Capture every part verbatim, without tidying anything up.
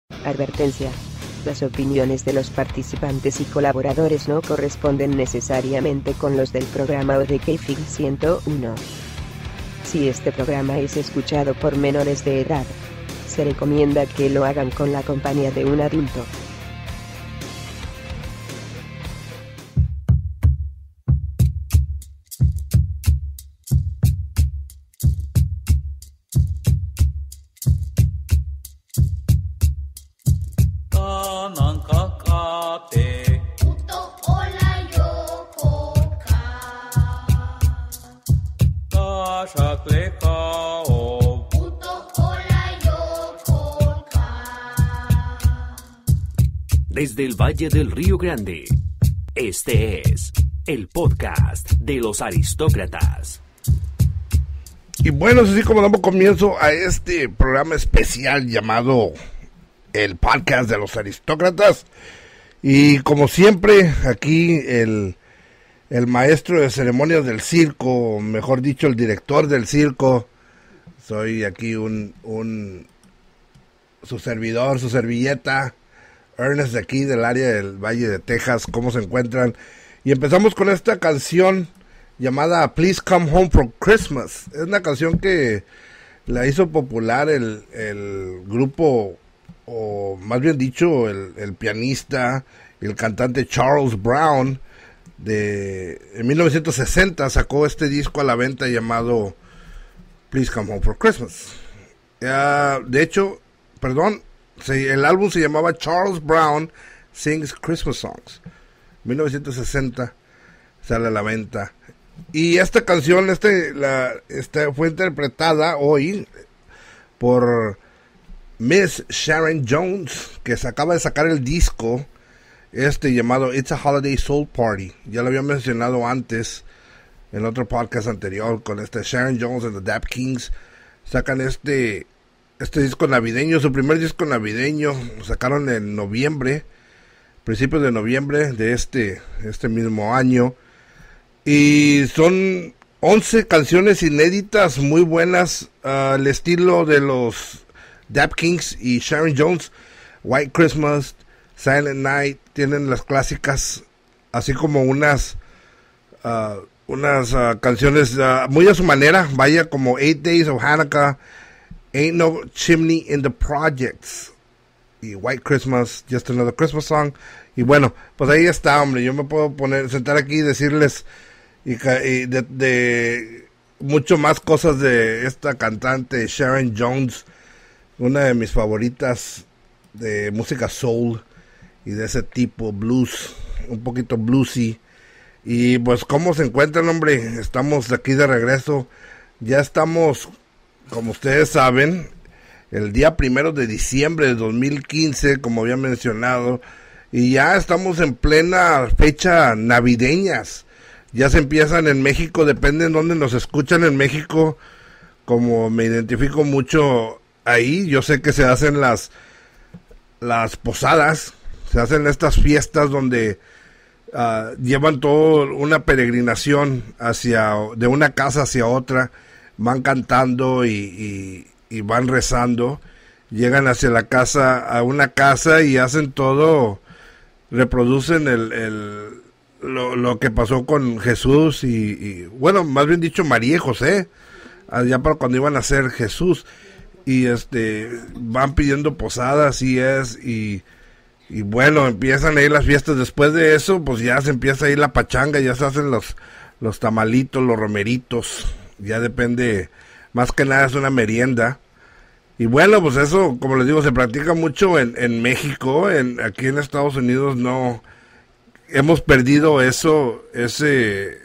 Advertencia. Las opiniones de los participantes y colaboradores no corresponden necesariamente con los del programa o de K-Fig ciento uno. Si este programa es escuchado por menores de edad, se recomienda que lo hagan con la compañía de un adulto. Desde el Valle del Río Grande, este es el podcast de los aristócratas. Y bueno, así como damos comienzo a este programa especial llamado el podcast de los aristócratas. Y como siempre, aquí el, el maestro de ceremonias del circo, mejor dicho, el director del circo. Soy aquí un, un su servidor, su servilleta, Ernest, de aquí del área del Valle de Texas. ¿Cómo se encuentran? Y empezamos con esta canción llamada Please Come Home for Christmas. Es una canción que la hizo popular el, el grupo, o más bien dicho, el, el pianista y el cantante Charles Brown. De, en mil novecientos sesenta sacó este disco a la venta llamado Please Come Home for Christmas. Uh, de hecho, perdón, se, el álbum se llamaba Charles Brown Sings Christmas Songs. mil novecientos sesenta sale a la venta. Y esta canción este, la, este, fue interpretada hoy por Miss Sharon Jones, que se acaba de sacar el disco este llamado It's a Holiday Soul Party. Ya lo había mencionado antes en otro podcast anterior con este Sharon Jones and the Dap Kings. Sacan este este disco navideño, su primer disco navideño, lo sacaron en noviembre, principios de noviembre de este este mismo año. Y son once canciones inéditas muy buenas, uh, al estilo de los Dap Kings y Sharon Jones. White Christmas, Silent Night, tienen las clásicas, así como unas uh, unas uh, canciones uh, muy a su manera, vaya, como Eight Days of Hanukkah, Ain't No Chimney in the Projects y White Christmas, Just Another Christmas Song. Y bueno, pues ahí está, hombre. Yo me puedo poner, sentar aquí y decirles y, y de, de mucho más cosas de esta cantante Sharon Jones, una de mis favoritas de música soul y de ese tipo, blues, un poquito bluesy. Y pues, ¿cómo se encuentran, hombre? Estamos aquí de regreso. Ya estamos, como ustedes saben, el día primero de diciembre de dos mil quince, como había mencionado, y ya estamos en plena fecha navideñas. Ya se empiezan en México, depende de dónde nos escuchan en México, como me identifico mucho ahí, yo sé que se hacen las, las posadas, se hacen estas fiestas donde uh, llevan toda una peregrinación hacia, de una casa hacia otra, van cantando y, y, y van rezando, llegan hacia la casa, a una casa y hacen todo, reproducen el, el lo, lo que pasó con Jesús y, y, bueno, más bien dicho, María y José, allá para cuando iban a ser Jesús, y este, van pidiendo posadas y es, y, y bueno, empiezan ahí las fiestas. Después de eso, pues ya se empieza ahí la pachanga, ya se hacen los, los tamalitos, los romeritos, ya depende, más que nada es una merienda. Y bueno, pues eso, como les digo, se practica mucho en, en México, en, aquí en Estados Unidos no, hemos perdido eso, ese,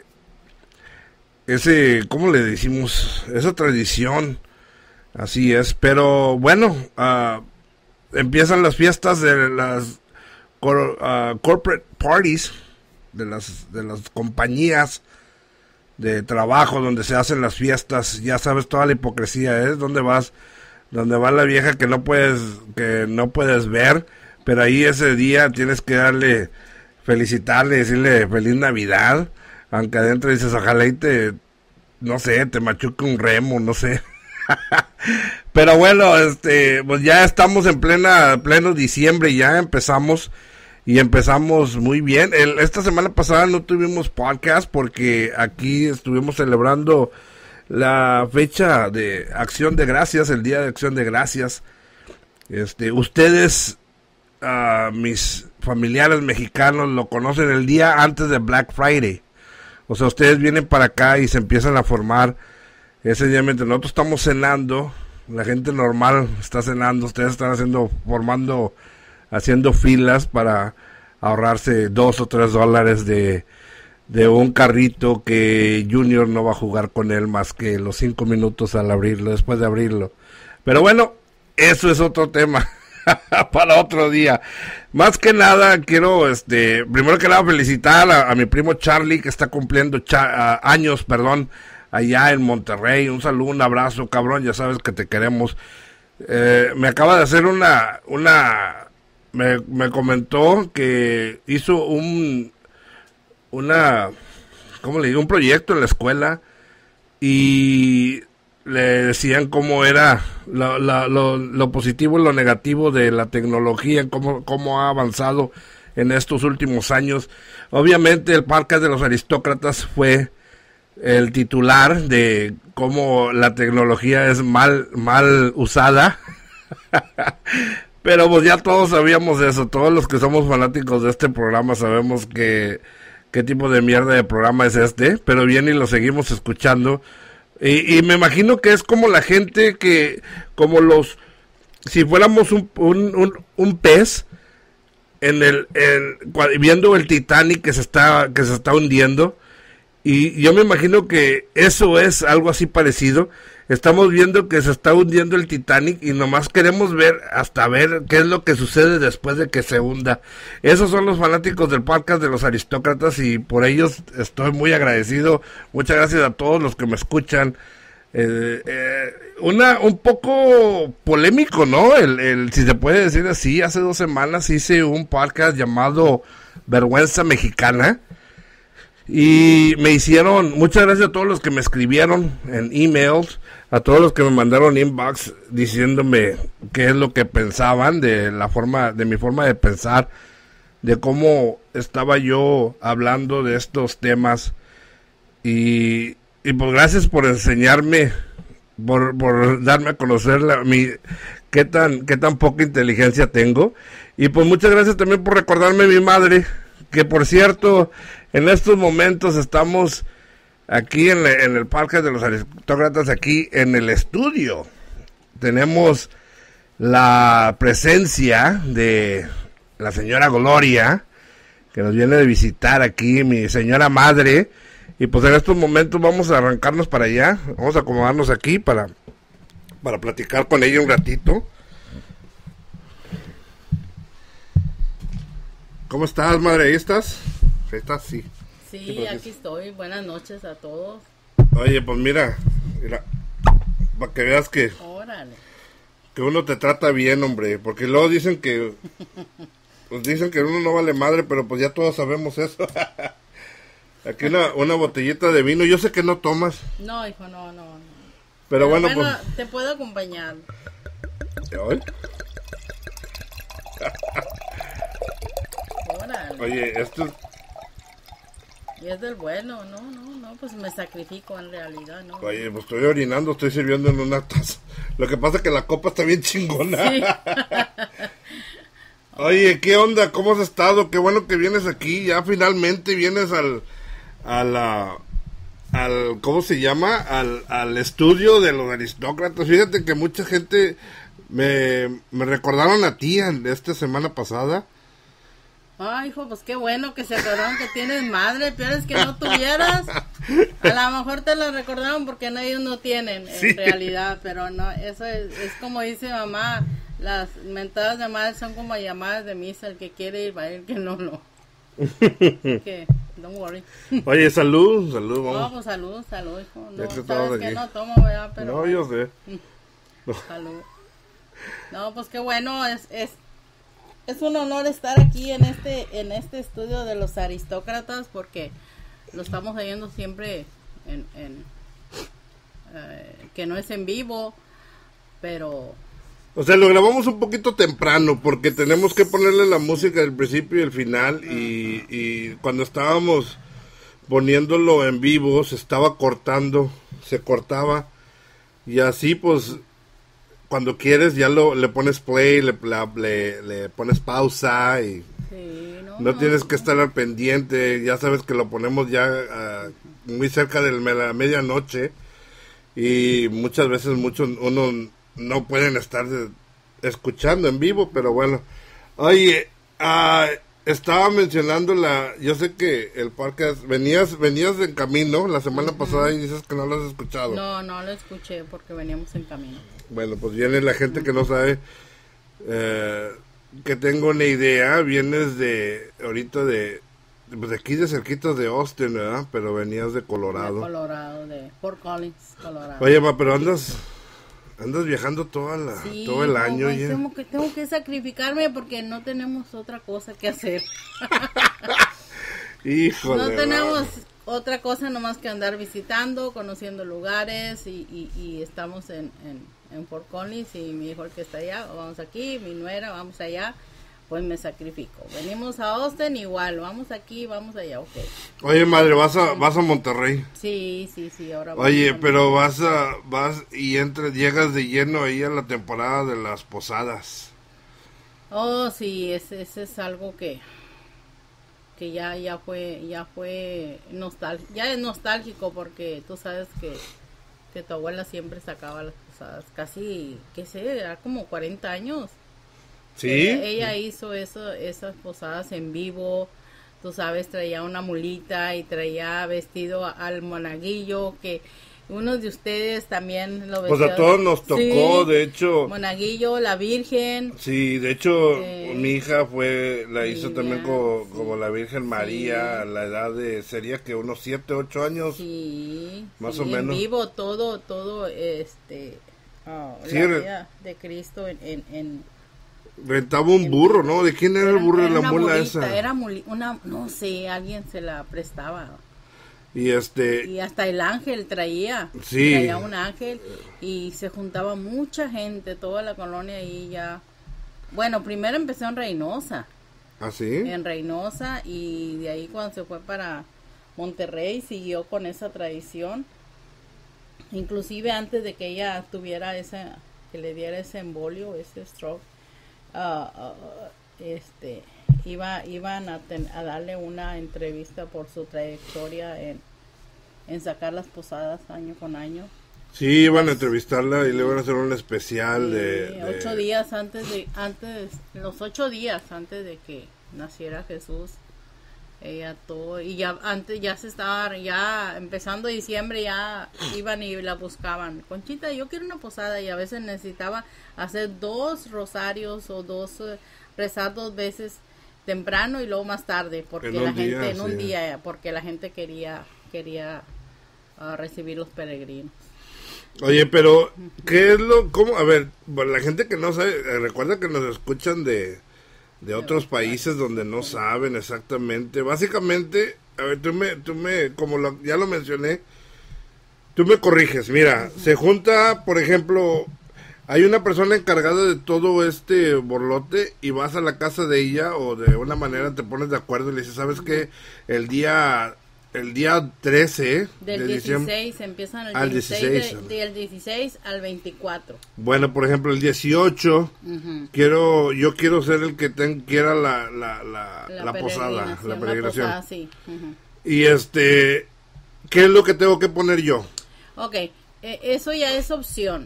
ese, ¿cómo le decimos? Esa tradición, así es, pero bueno, uh, empiezan las fiestas de las cor, uh, corporate parties, de las, de las compañías de trabajo donde se hacen las fiestas, ya sabes toda la hipocresía, es ¿eh? donde vas, donde va la vieja que no puedes, que no puedes ver, pero ahí ese día tienes que darle, felicitarle, decirle feliz Navidad, aunque adentro dices ojalá y te, no sé, te machuque un remo, no sé. Pero bueno, este, pues ya estamos en plena, pleno diciembre, ya empezamos y empezamos muy bien. El, esta semana pasada no tuvimos podcast porque aquí estuvimos celebrando la fecha de Acción de Gracias, el Día de Acción de Gracias. Este, ustedes, uh, mis familiares mexicanos, lo conocen el día antes de Black Friday. O sea, ustedes vienen para acá y se empiezan a formar ese día mientras nosotros estamos cenando. La gente normal está cenando, ustedes están haciendo, formando, haciendo filas para ahorrarse dos o tres dólares de, de un carrito que Junior no va a jugar con él más que los cinco minutos al abrirlo, después de abrirlo. Pero bueno, eso es otro tema para otro día. Más que nada quiero, este, primero que nada felicitar a, a mi primo Charlie que está cumpliendo cha- a, años, perdón, allá en Monterrey. Un saludo, un abrazo, cabrón, ya sabes que te queremos. Eh, me acaba de hacer una, una, me, me comentó que hizo un, una, ¿cómo le digo? Un proyecto en la escuela y le decían cómo era lo, lo, lo, lo positivo y lo negativo de la tecnología, cómo, cómo ha avanzado en estos últimos años. Obviamente el Podcast de los Aristócratas fue el titular de cómo la tecnología es mal mal usada. Pero pues ya todos sabíamos eso, todos los que somos fanáticos de este programa sabemos que qué tipo de mierda de programa es este, pero bien y lo seguimos escuchando. Y, y me imagino que es como la gente que, como los, si fuéramos un, un, un, un pez en el, en, viendo el Titanic que se está, que se está hundiendo. Y yo me imagino que eso es algo así parecido. Estamos viendo que se está hundiendo el Titanic y nomás queremos ver hasta ver qué es lo que sucede después de que se hunda. Esos son los fanáticos del Podcast de los Aristócratas y por ellos estoy muy agradecido. Muchas gracias a todos los que me escuchan. Eh, eh, una un poco polémico, ¿no? El, el, si se puede decir así, hace dos semanas hice un podcast llamado Vergüenza Mexicana. Y me hicieron, muchas gracias a todos los que me escribieron en emails, a todos los que me mandaron inbox diciéndome qué es lo que pensaban de la forma, de mi forma de pensar, de cómo estaba yo hablando de estos temas. Y, y pues gracias por enseñarme, por, por darme a conocer la, mi, qué tan, qué tan poca inteligencia tengo. Y pues muchas gracias también por recordarme a mi madre, que por cierto, en estos momentos estamos aquí en, le, en el Parque de los Aristócratas, aquí en el estudio. Tenemos la presencia de la señora Gloria, que nos viene de visitar aquí, mi señora madre. Y pues en estos momentos vamos a arrancarnos para allá, vamos a acomodarnos aquí para, para platicar con ella un ratito. ¿Cómo estás, madre? ¿Ahí estás? Ahí estás, sí. Sí, sí pues, aquí estoy. Buenas noches a todos. Oye, pues mira, mira, para que veas que, Órale. que uno te trata bien, hombre, porque luego dicen que, pues dicen que uno no vale madre, pero pues ya todos sabemos eso. Aquí una, una botellita de vino, yo sé que no tomas. No, hijo, no, no, no. Pero, pero bueno, bueno, pues... te puedo acompañar. ¿Hoy? Órale. Oye, esto es... Y es del bueno, no, no, no, pues me sacrifico en realidad, ¿no? Oye, pues estoy orinando, estoy sirviendo en una taza. Lo que pasa es que la copa está bien chingona. Sí. Oye, ¿qué onda? ¿Cómo has estado? Qué bueno que vienes aquí, ya finalmente vienes al... a la... al... ¿cómo se llama? Al, al estudio de los aristócratas. Fíjate que mucha gente me, me recordaron a ti en esta semana pasada. Ay, hijo, pues qué bueno que se acordaron que tienes madre, peor es que no tuvieras. A lo mejor te lo recordaron porque no, ellos no tienen en sí. realidad, pero no, eso es, es como dice mamá, las mentadas de madre son como llamadas de misa, el que quiere ir va a ir, que no, no. Que, don't worry. Oye, salud, salud, vamos. No, pues salud, salud, hijo. No, sabes que aquí. no tomo, ¿verdad? Pero no, bueno. yo sé. Salud. No, pues qué bueno, es, es Es un honor estar aquí en este en este estudio de los aristócratas porque lo estamos oyendo siempre en, en eh, que no es en vivo, pero... O sea, lo grabamos un poquito temprano porque tenemos que ponerle la música del principio y el final y, y cuando estábamos poniéndolo en vivo se estaba cortando, se cortaba y así pues cuando quieres ya lo le pones play, le, la, le, le pones pausa y Sí, no, no no, tienes que estar al pendiente, ya sabes que lo ponemos ya uh, muy cerca de la medianoche y muchas veces muchos uno no pueden estar de, escuchando en vivo, pero bueno. Oye, uh, estaba mencionando la, yo sé que el podcast, venías venías en camino la semana uh-huh. pasada y dices que no lo has escuchado. No, no lo escuché porque veníamos en camino. Bueno, pues viene la gente uh-huh. que no sabe, eh, que tengo una idea, vienes de, ahorita de, pues de aquí de cerquitas de Austin, ¿verdad? Pero venías de Colorado. De Colorado, de Fort Collins, Colorado. Oye, ma, pero andas... Andas viajando toda la, sí, todo el año. Pues, ya. Tengo, que, tengo que sacrificarme porque no tenemos otra cosa que hacer. Híjole. No tenemos va. otra cosa nomás que andar visitando, conociendo lugares y, y, y estamos en, en, en Fort Collins y mi hijo el que está allá, vamos aquí, mi nuera, vamos allá. Pues me sacrifico. Venimos a Austin igual, vamos aquí, vamos allá, ok. Oye, madre, vas a vas a Monterrey. Sí, sí, sí, ahora Oye, pero vas a vas y entras, llegas de lleno ahí a la temporada de las posadas. Oh, sí, ese, ese es algo que que ya ya fue ya fue nostálgico, ya es nostálgico porque tú sabes que que tu abuela siempre sacaba las posadas, casi, qué sé, era como cuarenta años. Sí. Ella, ella hizo eso, esas posadas en vivo, tú sabes, traía una mulita y traía vestido al monaguillo, que uno de ustedes también lo vestió. Pues a todos nos tocó, sí, de hecho. Monaguillo, la Virgen. Sí, de hecho, eh, mi hija fue, la hizo Lidia, también como, sí, como la Virgen María, sí. a la edad de, sería que unos siete, ocho años. Sí, más sí, o menos. En vivo, todo, todo, este, oh, sí, la vida de Cristo en... en, en rentaba un burro, ¿no? ¿De quién era, era el burro de la mula mulita, esa? Era muli, una, no sé, alguien se la prestaba. Y este... Y hasta el ángel traía. Sí. Traía un ángel y se juntaba mucha gente, toda la colonia ahí ya. Bueno, primero empezó en Reynosa. ¿Ah, sí? En Reynosa y de ahí cuando se fue para Monterrey siguió con esa tradición. Inclusive antes de que ella tuviera esa, que le diera ese embolio, ese stroke. Uh, uh, este iba iban a, ten, a darle una entrevista por su trayectoria en, en sacar las posadas año con año. Sí, iban a entrevistarla y le iban a hacer un especial sí, de, de ocho días antes de antes los ocho días antes de que naciera Jesús. Ella todo y ya antes ya se estaba ya empezando diciembre ya iban y la buscaban. Conchita, yo quiero una posada y a veces necesitaba hacer dos rosarios o dos uh, rezar dos veces temprano y luego más tarde porque la gente día, en un sí. día porque la gente quería quería uh, recibir los peregrinos. Oye, pero ¿qué es lo cómo a ver, la gente que no sabe, recuerda que nos escuchan de de otros países donde no saben exactamente. Básicamente, a ver, tú me, tú me, como lo, ya lo mencioné, tú me corriges. Mira, uh-huh. se junta, por ejemplo, hay una persona encargada de todo este borlote y vas a la casa de ella o de una manera te pones de acuerdo y le dices, ¿sabes qué? El día... El día trece del de dieciséis diciembre, empiezan el al dieciséis, dieciséis. De, del dieciséis al veinticuatro. Bueno, por ejemplo, el dieciocho uh-huh. quiero yo quiero ser el que ten, quiera la la la, la, la posada, la peregrinación. La posada, sí. uh-huh. Y este, ¿qué es lo que tengo que poner yo? Okay, eh, eso ya es opción.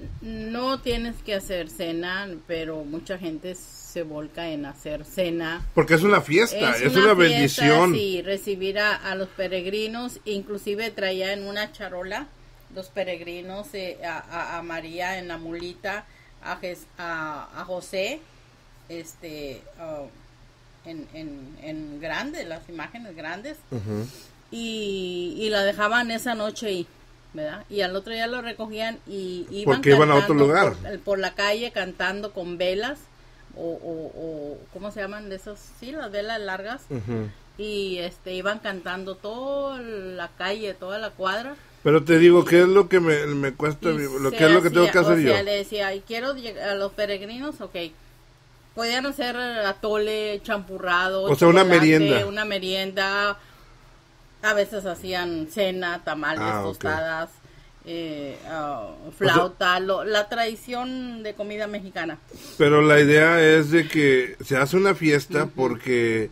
No tienes que hacer cena, pero mucha gente se volca en hacer cena. Porque es una fiesta, es, es una, una bendición. Sí, recibir a, a los peregrinos, inclusive traía en una charola los peregrinos eh, a, a, a María en la mulita, a, a, a José, este, uh, en, en, en grandes, las imágenes grandes, uh-huh. y, y la dejaban esa noche ahí, ¿verdad? Y al otro día lo recogían y iban, porque iban a otro lugar. Por, por la calle cantando con velas. O, o, o ¿cómo se llaman de esos? Sí, las velas largas. Uh-huh. Y este iban cantando toda la calle, toda la cuadra. Pero te digo, ¿qué es lo que me, me cuesta? Y Lo se que es lo que hacía, tengo que hacer o sea, yo. le decía, "Ay, quiero llegar a los peregrinos, ok. Podían hacer atole, champurrado, O sea, una merienda. una merienda. A veces hacían cena, tamales, Ah, ok. tostadas, eh, uh, flauta, o sea, lo, la tradición de comida mexicana. Pero la idea es de que se hace una fiesta uh-huh. porque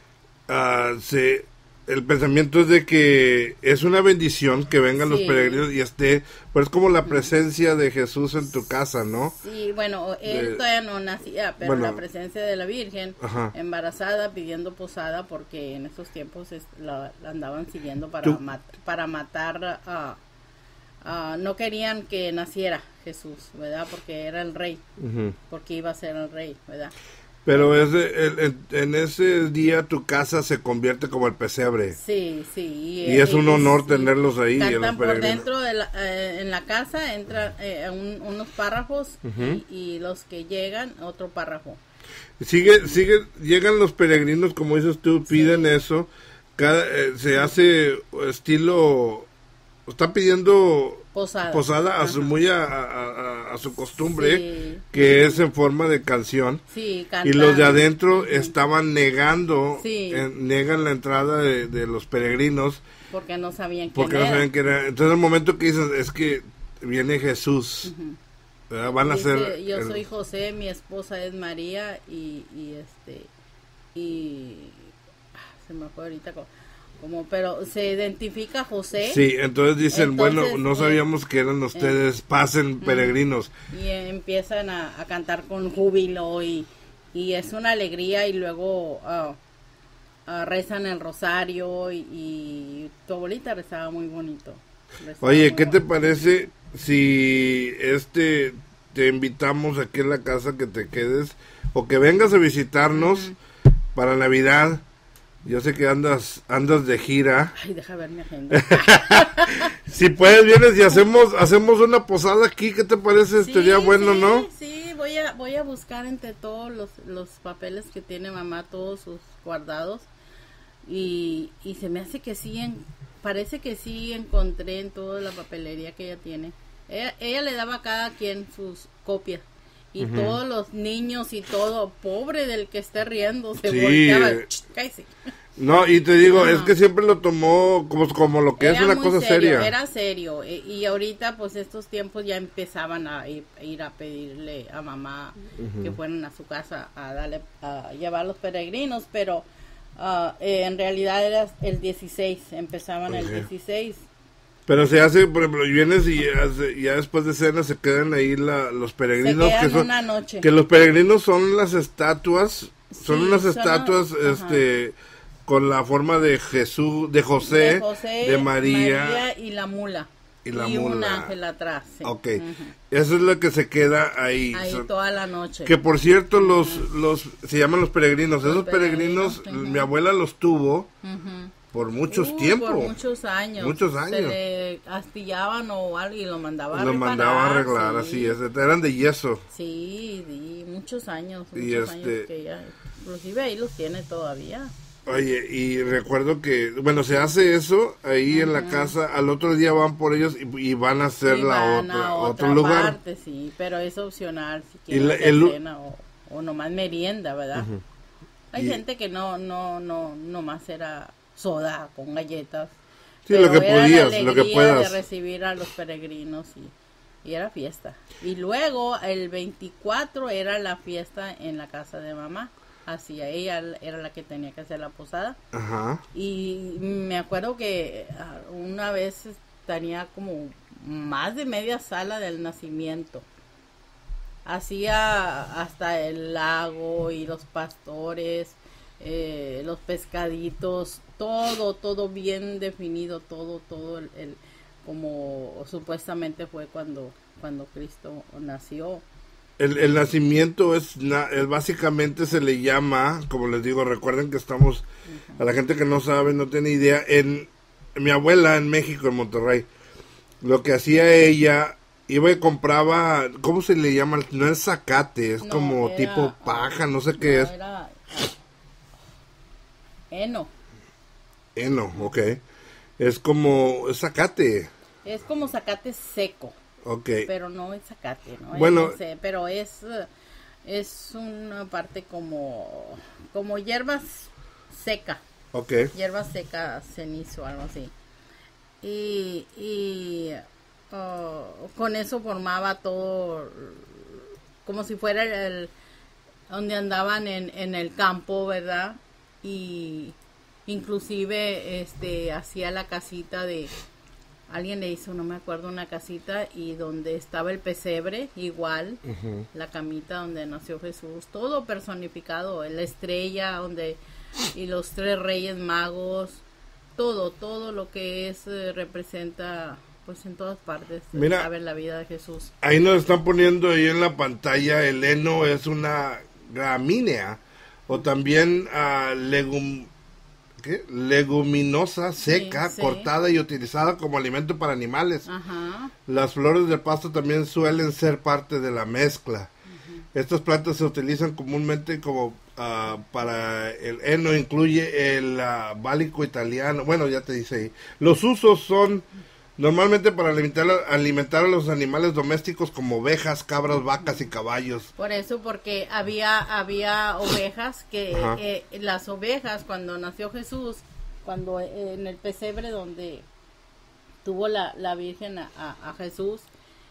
uh, se el pensamiento es de que es una bendición que vengan sí. los peregrinos y esté, pues es como la presencia de Jesús en tu casa, ¿no? Sí, bueno, él de, todavía no nacía, pero bueno, la presencia de la Virgen ajá. embarazada pidiendo posada porque en esos tiempos es, la, la andaban siguiendo para, mat, para matar a... Uh, no querían que naciera Jesús, ¿verdad? Porque era el rey, uh-huh. porque iba a ser el rey, ¿verdad? Pero es de, el, en ese día tu casa se convierte como el pesebre. Sí, sí. Y, y es un honor y, tenerlos ahí. Cantan por dentro de la, eh, en la casa, entran eh, un, unos párrafos uh-huh. y, y los que llegan, otro párrafo. Sigue, sigue, llegan los peregrinos, como dices tú, piden sí. eso. Cada, eh, se hace estilo... Está pidiendo posada, posada a su muy a, a, a su costumbre, sí, que sí. es en forma de canción. Sí, y los de adentro sí. estaban negando, sí. eh, negan la entrada de, de los peregrinos. Porque no sabían quién porque era. no sabían quién era. Entonces el momento que dicen es que viene Jesús. Uh-huh. Van a Dice, ser... Yo el... soy José, mi esposa es María y, y este... y se me fue ahorita... Con, como pero se identifica José. Sí, entonces dicen, entonces, bueno, no sabíamos eh, que eran ustedes, eh, pasen peregrinos. Y eh, empiezan a, a cantar con júbilo y, y es una alegría y luego uh, uh, rezan el rosario y, y tu abuelita rezaba muy bonito. Rezaba Oye, muy ¿qué bonito. te parece si este te invitamos aquí en la casa que te quedes o que vengas a visitarnos uh-huh. para Navidad? Yo sé que andas andas de gira. Ay, deja ver mi agenda. Si puedes, vienes y hacemos hacemos una posada aquí. ¿Qué te parece? Sí, Estaría bueno, sí, ¿no? Sí, voy a voy a buscar entre todos los, los papeles que tiene mamá, todos sus guardados. Y, y se me hace que sí, en, parece que sí encontré en toda la papelería que ella tiene. Ella, ella le daba a cada quien sus copias. Y uh-huh. todos los niños y todo, pobre del que esté riendo, se sí. volteaba, cállese. No, y te digo, no. es que siempre lo tomó como, como lo que era es una cosa serio, seria. Era serio, y ahorita pues estos tiempos ya empezaban a ir, a, ir a pedirle a mamá uh-huh. que fueran a su casa a darle a llevar a los peregrinos, pero uh, eh, en realidad era el dieciséis, empezaban okay. el dieciséis. Pero se hace, por ejemplo, vienes y hace, ya después de cena se quedan ahí la, los peregrinos. Se quedan que son, una noche. Que los peregrinos son las estatuas, son sí, unas son estatuas a, este con la forma de Jesús, de José, de, José, de María, María y la mula. Y, la y mula. un ángel atrás. Sí. Ok, uh-huh. Eso es lo que se queda ahí. Ahí son, toda la noche. Que por cierto, uh-huh. los los se llaman los peregrinos. Los Esos peregrinos, peregrinos uh-huh. mi abuela los tuvo. Uh-huh. Por muchos uh, tiempos. Por muchos años. Muchos años. Se le astillaban o algo y lo mandaba a Lo reparar, mandaba a arreglar, sí. así es. Eran de yeso. Sí, sí, muchos años. Muchos y este... años que ella, inclusive ahí los tiene todavía. Oye, y recuerdo que, bueno, se hace eso ahí uh-huh. en la casa, al otro día van por ellos y, y van a hacer y la van otra, a otro otra lugar. Parte, sí, pero es opcional si quieren la, hacer el... cena o, o nomás merienda, ¿verdad? Uh-huh. Hay y... gente que no, no, no, nomás era soda con galletas. Sí, lo que podías, lo que puedas. De recibir a los peregrinos y, y era fiesta. Y luego el veinticuatro era la fiesta en la casa de mamá. Así ella era la que tenía que hacer la posada. Ajá. Y me acuerdo que una vez tenía como más de media sala del nacimiento. Hacía hasta el lago y los pastores, eh, los pescaditos, todo, todo bien definido, todo, todo el, el como supuestamente fue cuando, cuando Cristo nació. El, el nacimiento es, es básicamente se le llama, como les digo, recuerden que estamos, uh-huh. a la gente que no sabe, no tiene idea, en, en mi abuela en México, en Monterrey, lo que hacía ella, iba y compraba, ¿cómo se le llama? No es zacate, es no, como era, tipo paja, no sé qué no, es. Era, heno. Heno, ok. Es como es zacate. Es como zacate seco. Ok. Pero no es zacate, ¿no? Bueno. No sé, pero es, es una parte como, como hierbas seca. Ok. Hierba seca, cenizo, algo así. Y, y uh, con eso formaba todo, como si fuera el, el donde andaban en, en el campo, ¿verdad? Y inclusive este hacía la casita de, alguien le hizo, no me acuerdo, una casita y donde estaba el pesebre, igual, uh-huh. La camita donde nació Jesús, todo personificado, la estrella donde, y los tres reyes magos, todo, todo lo que es, eh, representa, pues en todas partes, mira, saber la vida de Jesús. Ahí nos están poniendo ahí en la pantalla, el heno es una gramínea, o también uh, legum, ¿qué? leguminosa, seca, sí, sí. cortada y utilizada como alimento para animales. Ajá. Las flores de pasto también suelen ser parte de la mezcla. Uh-huh. Estas plantas se utilizan comúnmente como uh, para el heno, incluye el uh, bálico italiano. Bueno, ya te dice ahí. Los usos son normalmente para alimentar, alimentar a los animales domésticos como ovejas, cabras, vacas y caballos. Por eso, porque había había ovejas que eh, las ovejas cuando nació Jesús, cuando eh, en el pesebre donde tuvo la, la Virgen a, a Jesús,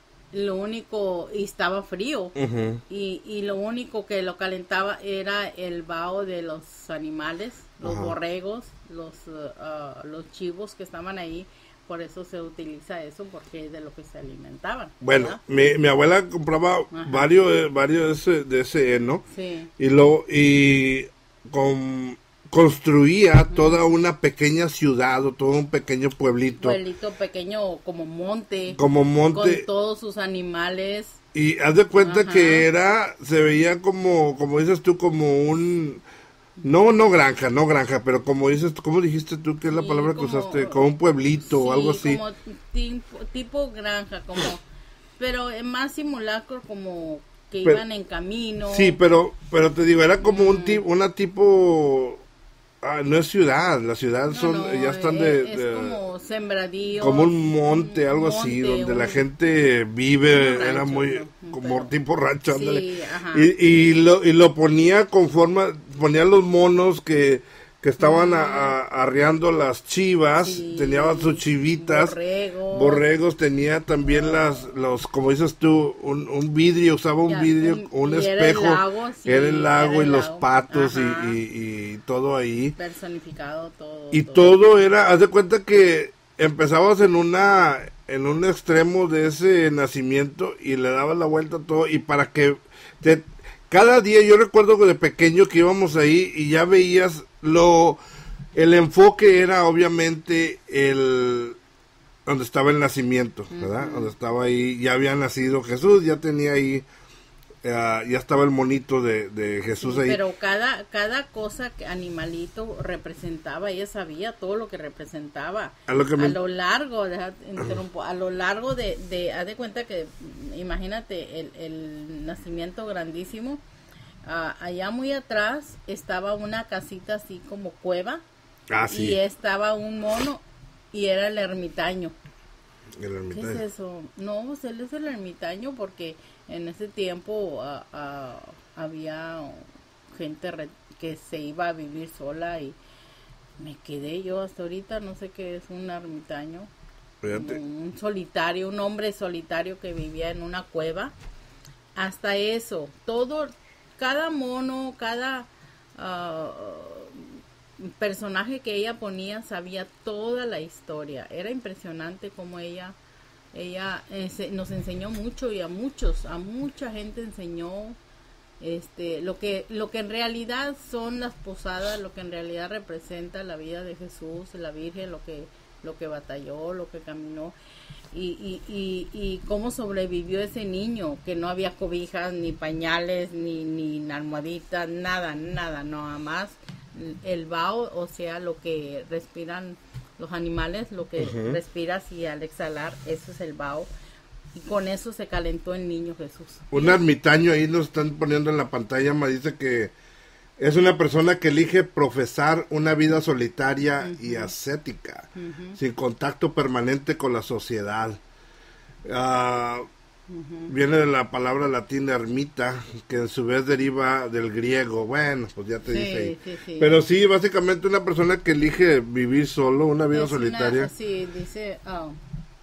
lo único, y estaba frío, uh-huh. y, y lo único que lo calentaba era el vaho de los animales, los uh-huh. borregos, los, uh, los chivos que estaban ahí. Por eso se utiliza eso, porque es de lo que se alimentaban. Bueno, mi, mi abuela compraba Ajá. varios varios de ese, de ese heno, sí. y lo y con, construía Ajá. toda una pequeña ciudad o todo un pequeño pueblito. Pueblito pequeño como monte. Como monte. Con todos sus animales. Y haz de cuenta Ajá. que era, se veía como, como dices tú, como un... No, no granja, no granja, pero como dices, ¿cómo dijiste tú que es la sí, palabra como, que usaste? Como un pueblito sí, o algo así. Como tipo, tipo granja, como, pero más simulacro, como que pero, iban en camino. Sí, pero, pero te digo, era como mm. un tipo, una tipo, ah, no es ciudad, la ciudad no, son, no, ya están de, es de, como sembradíos. Como un monte, algo monte, así, donde un, la gente vive, rancho, era muy, no, como pero, tipo rancho, ándale. Sí, y, y lo, y lo ponía con forma, ponía los monos que, que estaban mm. a, a, arreando las chivas, sí, tenía sus chivitas, borregos, borregos tenía también oh. las, los, como dices tú, un, un vidrio, usaba un ya, vidrio, un, un espejo, era el lago, sí, era el lago era y el los lago. patos y, y, y todo ahí. Personificado todo. Y todo, todo era, haz de cuenta que empezabas en una, en un extremo de ese nacimiento y le dabas la vuelta a todo y para que te... Cada día yo recuerdo que de pequeño que íbamos ahí y ya veías lo, el enfoque era obviamente el, donde estaba el nacimiento, ¿verdad? Uh-huh. Donde estaba ahí, ya había nacido Jesús, ya tenía ahí, uh, ya estaba el monito de, de Jesús sí, ahí. Pero cada, cada cosa, que animalito representaba, ella sabía todo lo que representaba. A lo, que me... a lo largo, deja, interrumpo, a lo largo de, de, haz de cuenta que, imagínate, el, el nacimiento grandísimo, uh, allá muy atrás estaba una casita así como cueva, ah, sí. y estaba un mono, y era el ermitaño. El ermitaño. ¿Qué es eso? No, pues él es el ermitaño porque en ese tiempo uh, uh, había gente re- que se iba a vivir sola y me quedé yo hasta ahorita, no sé qué es un ermitaño. Un, un solitario, un hombre solitario que vivía en una cueva. Hasta eso, todo, cada mono, cada uh, personaje que ella ponía sabía toda la historia. Era impresionante como ella ella eh, se, nos enseñó mucho y a muchos, a mucha gente enseñó este lo que lo que en realidad son las posadas, lo que en realidad representa la vida de Jesús, la Virgen, lo que lo que batalló, lo que caminó y, y, y, y cómo sobrevivió ese niño, que no había cobijas, ni pañales, ni, ni almohaditas, nada, nada, nada más el vaho, o sea, lo que respiran los animales, lo que uh-huh. respiras y al exhalar, eso es el vaho. Y con eso se calentó el niño Jesús. Un ermitaño ahí nos están poniendo en la pantalla, me dice que es una persona que elige profesar una vida solitaria uh-huh. y ascética, uh-huh. sin contacto permanente con la sociedad. Uh, uh-huh. Viene de la palabra latina ermita, que en su vez deriva del griego. Bueno, pues ya te sí, dije ahí. Sí, sí. Pero sí, básicamente una persona que elige vivir solo, una vida es solitaria. Una, sí, dice... Oh.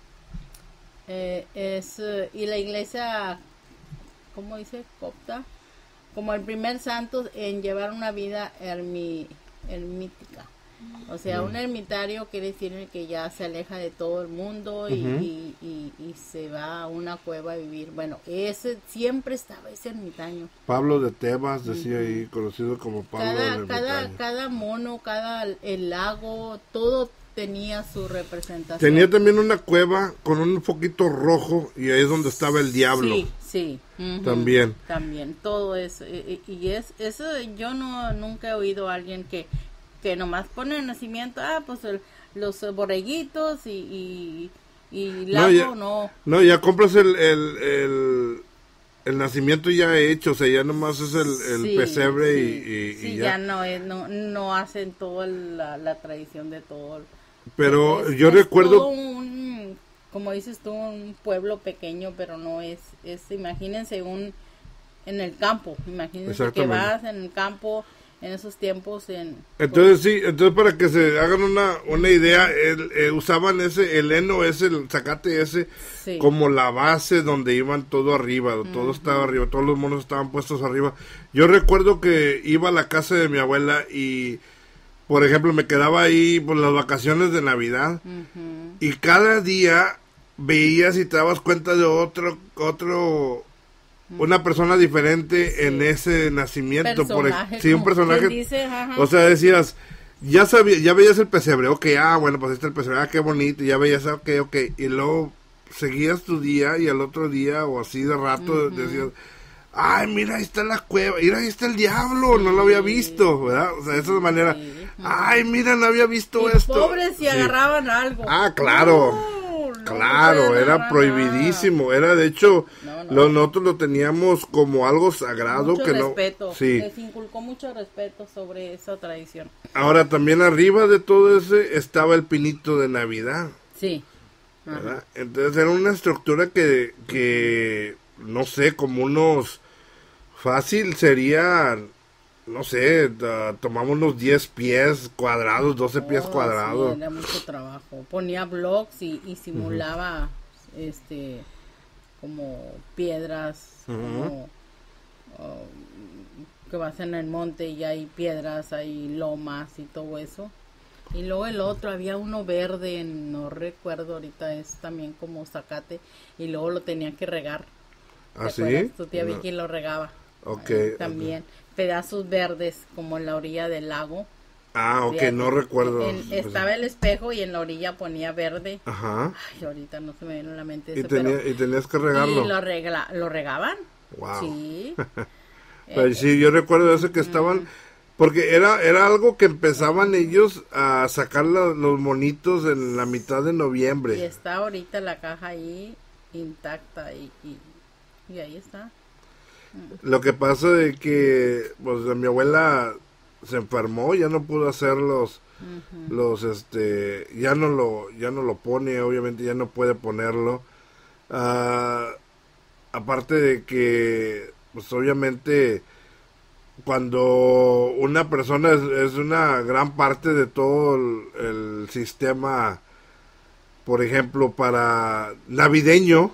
Eh, es uh, y la iglesia, ¿cómo dice? Copta, como el primer santo en llevar una vida ermi, ermítica. O sea, uh-huh. un ermitario quiere decir que ya se aleja de todo el mundo y, uh-huh. y, y, y se va a una cueva a vivir. Bueno, ese siempre estaba ese ermitaño. Pablo de Tebas decía uh-huh. ahí, conocido como Pablo cada, del ermitaño. Cada, cada mono, cada el lago, todo tenía su representación. Tenía también una cueva con un foquito rojo y ahí es donde estaba el diablo. Sí, sí. Uh-huh. También. También, todo eso. Y, y es eso, yo no nunca he oído a alguien que, que nomás pone el nacimiento, ah, pues el, los borreguitos y, y, y lago, no, ya, no. No, ya compras el, el, el, el nacimiento ya hecho, o sea, ya nomás es el, el sí, pesebre sí, y, y, sí, y ya. ya. no, es, no, no hacen toda la, la tradición de todo. Pero es, yo es recuerdo... todo un, como dices tú, un pueblo pequeño, pero no es, es imagínense un, en el campo, imagínense que vas en el campo en esos tiempos. en Entonces pues, sí, entonces para que se hagan una, una idea, el, eh, usaban ese, el heno ese, el zacate ese, sí. como la base donde iban todo arriba, todo uh-huh. estaba arriba, todos los monos estaban puestos arriba. Yo recuerdo que iba a la casa de mi abuela y... Por ejemplo, me quedaba ahí por las vacaciones de Navidad uh-huh. y cada día veías y te dabas cuenta de otro, otro, uh-huh. una persona diferente sí. en ese nacimiento. Personaje, por, sí, un personaje. Dice, o sea, decías, ya sabía, ya veías el pesebre, ok, ah, bueno, pues este es el pesebre, ah, qué bonito, y ya veías, ok, ok, y luego seguías tu día y al otro día o así de rato uh-huh. decías, ay, mira, ahí está la cueva, mira, ahí está el diablo, sí. no lo había visto, ¿verdad? O sea, de esa manera, sí. ay, mira, no había visto y esto. Pobres si sí. agarraban algo. Ah, claro, no, no claro, era prohibidísimo, nada. Era de hecho, no, no. Lo, nosotros lo teníamos como algo sagrado. Mucho que respeto, no, sí. les inculcó mucho respeto sobre esa tradición. Ahora, también arriba de todo ese estaba el pinito de Navidad. Sí. ¿Verdad? Entonces era una estructura que, que, no sé, como unos... Fácil sería, no sé, uh, tomamos unos diez pies cuadrados, doce oh, pies cuadrados. Sí, era mucho trabajo. Ponía blocks y, y simulaba, uh-huh. este, como piedras, uh-huh. como, uh, que vas en el monte y hay piedras, hay lomas y todo eso. Y luego el otro, había uno verde, no recuerdo ahorita, es también como zacate, y luego lo tenía que regar. ¿Ah, sí? Tu tía no. Vicky lo regaba. Okay, eh, también okay. pedazos verdes como en la orilla del lago. Ah, ok, de, no recuerdo. En, estaba el espejo y en la orilla ponía verde. Ajá. Ay, ahorita no se me viene a la mente ¿Y, eso, tenía, pero, ¿Y tenías que regarlo? Y lo, regla, lo regaban. Wow. Sí. Pero eh, sí, yo recuerdo eso que estaban... Mm. Porque era era algo que empezaban ellos a sacar la, los monitos en la mitad de noviembre. Y está ahorita la caja ahí intacta y, y, y ahí está. Lo que pasa es que pues mi abuela se enfermó, ya no pudo hacer los uh-huh. los este ya no lo ya no lo pone, obviamente ya no puede ponerlo. Uh, aparte de que pues obviamente cuando una persona es, es una gran parte de todo el, el sistema, por ejemplo, para navideño,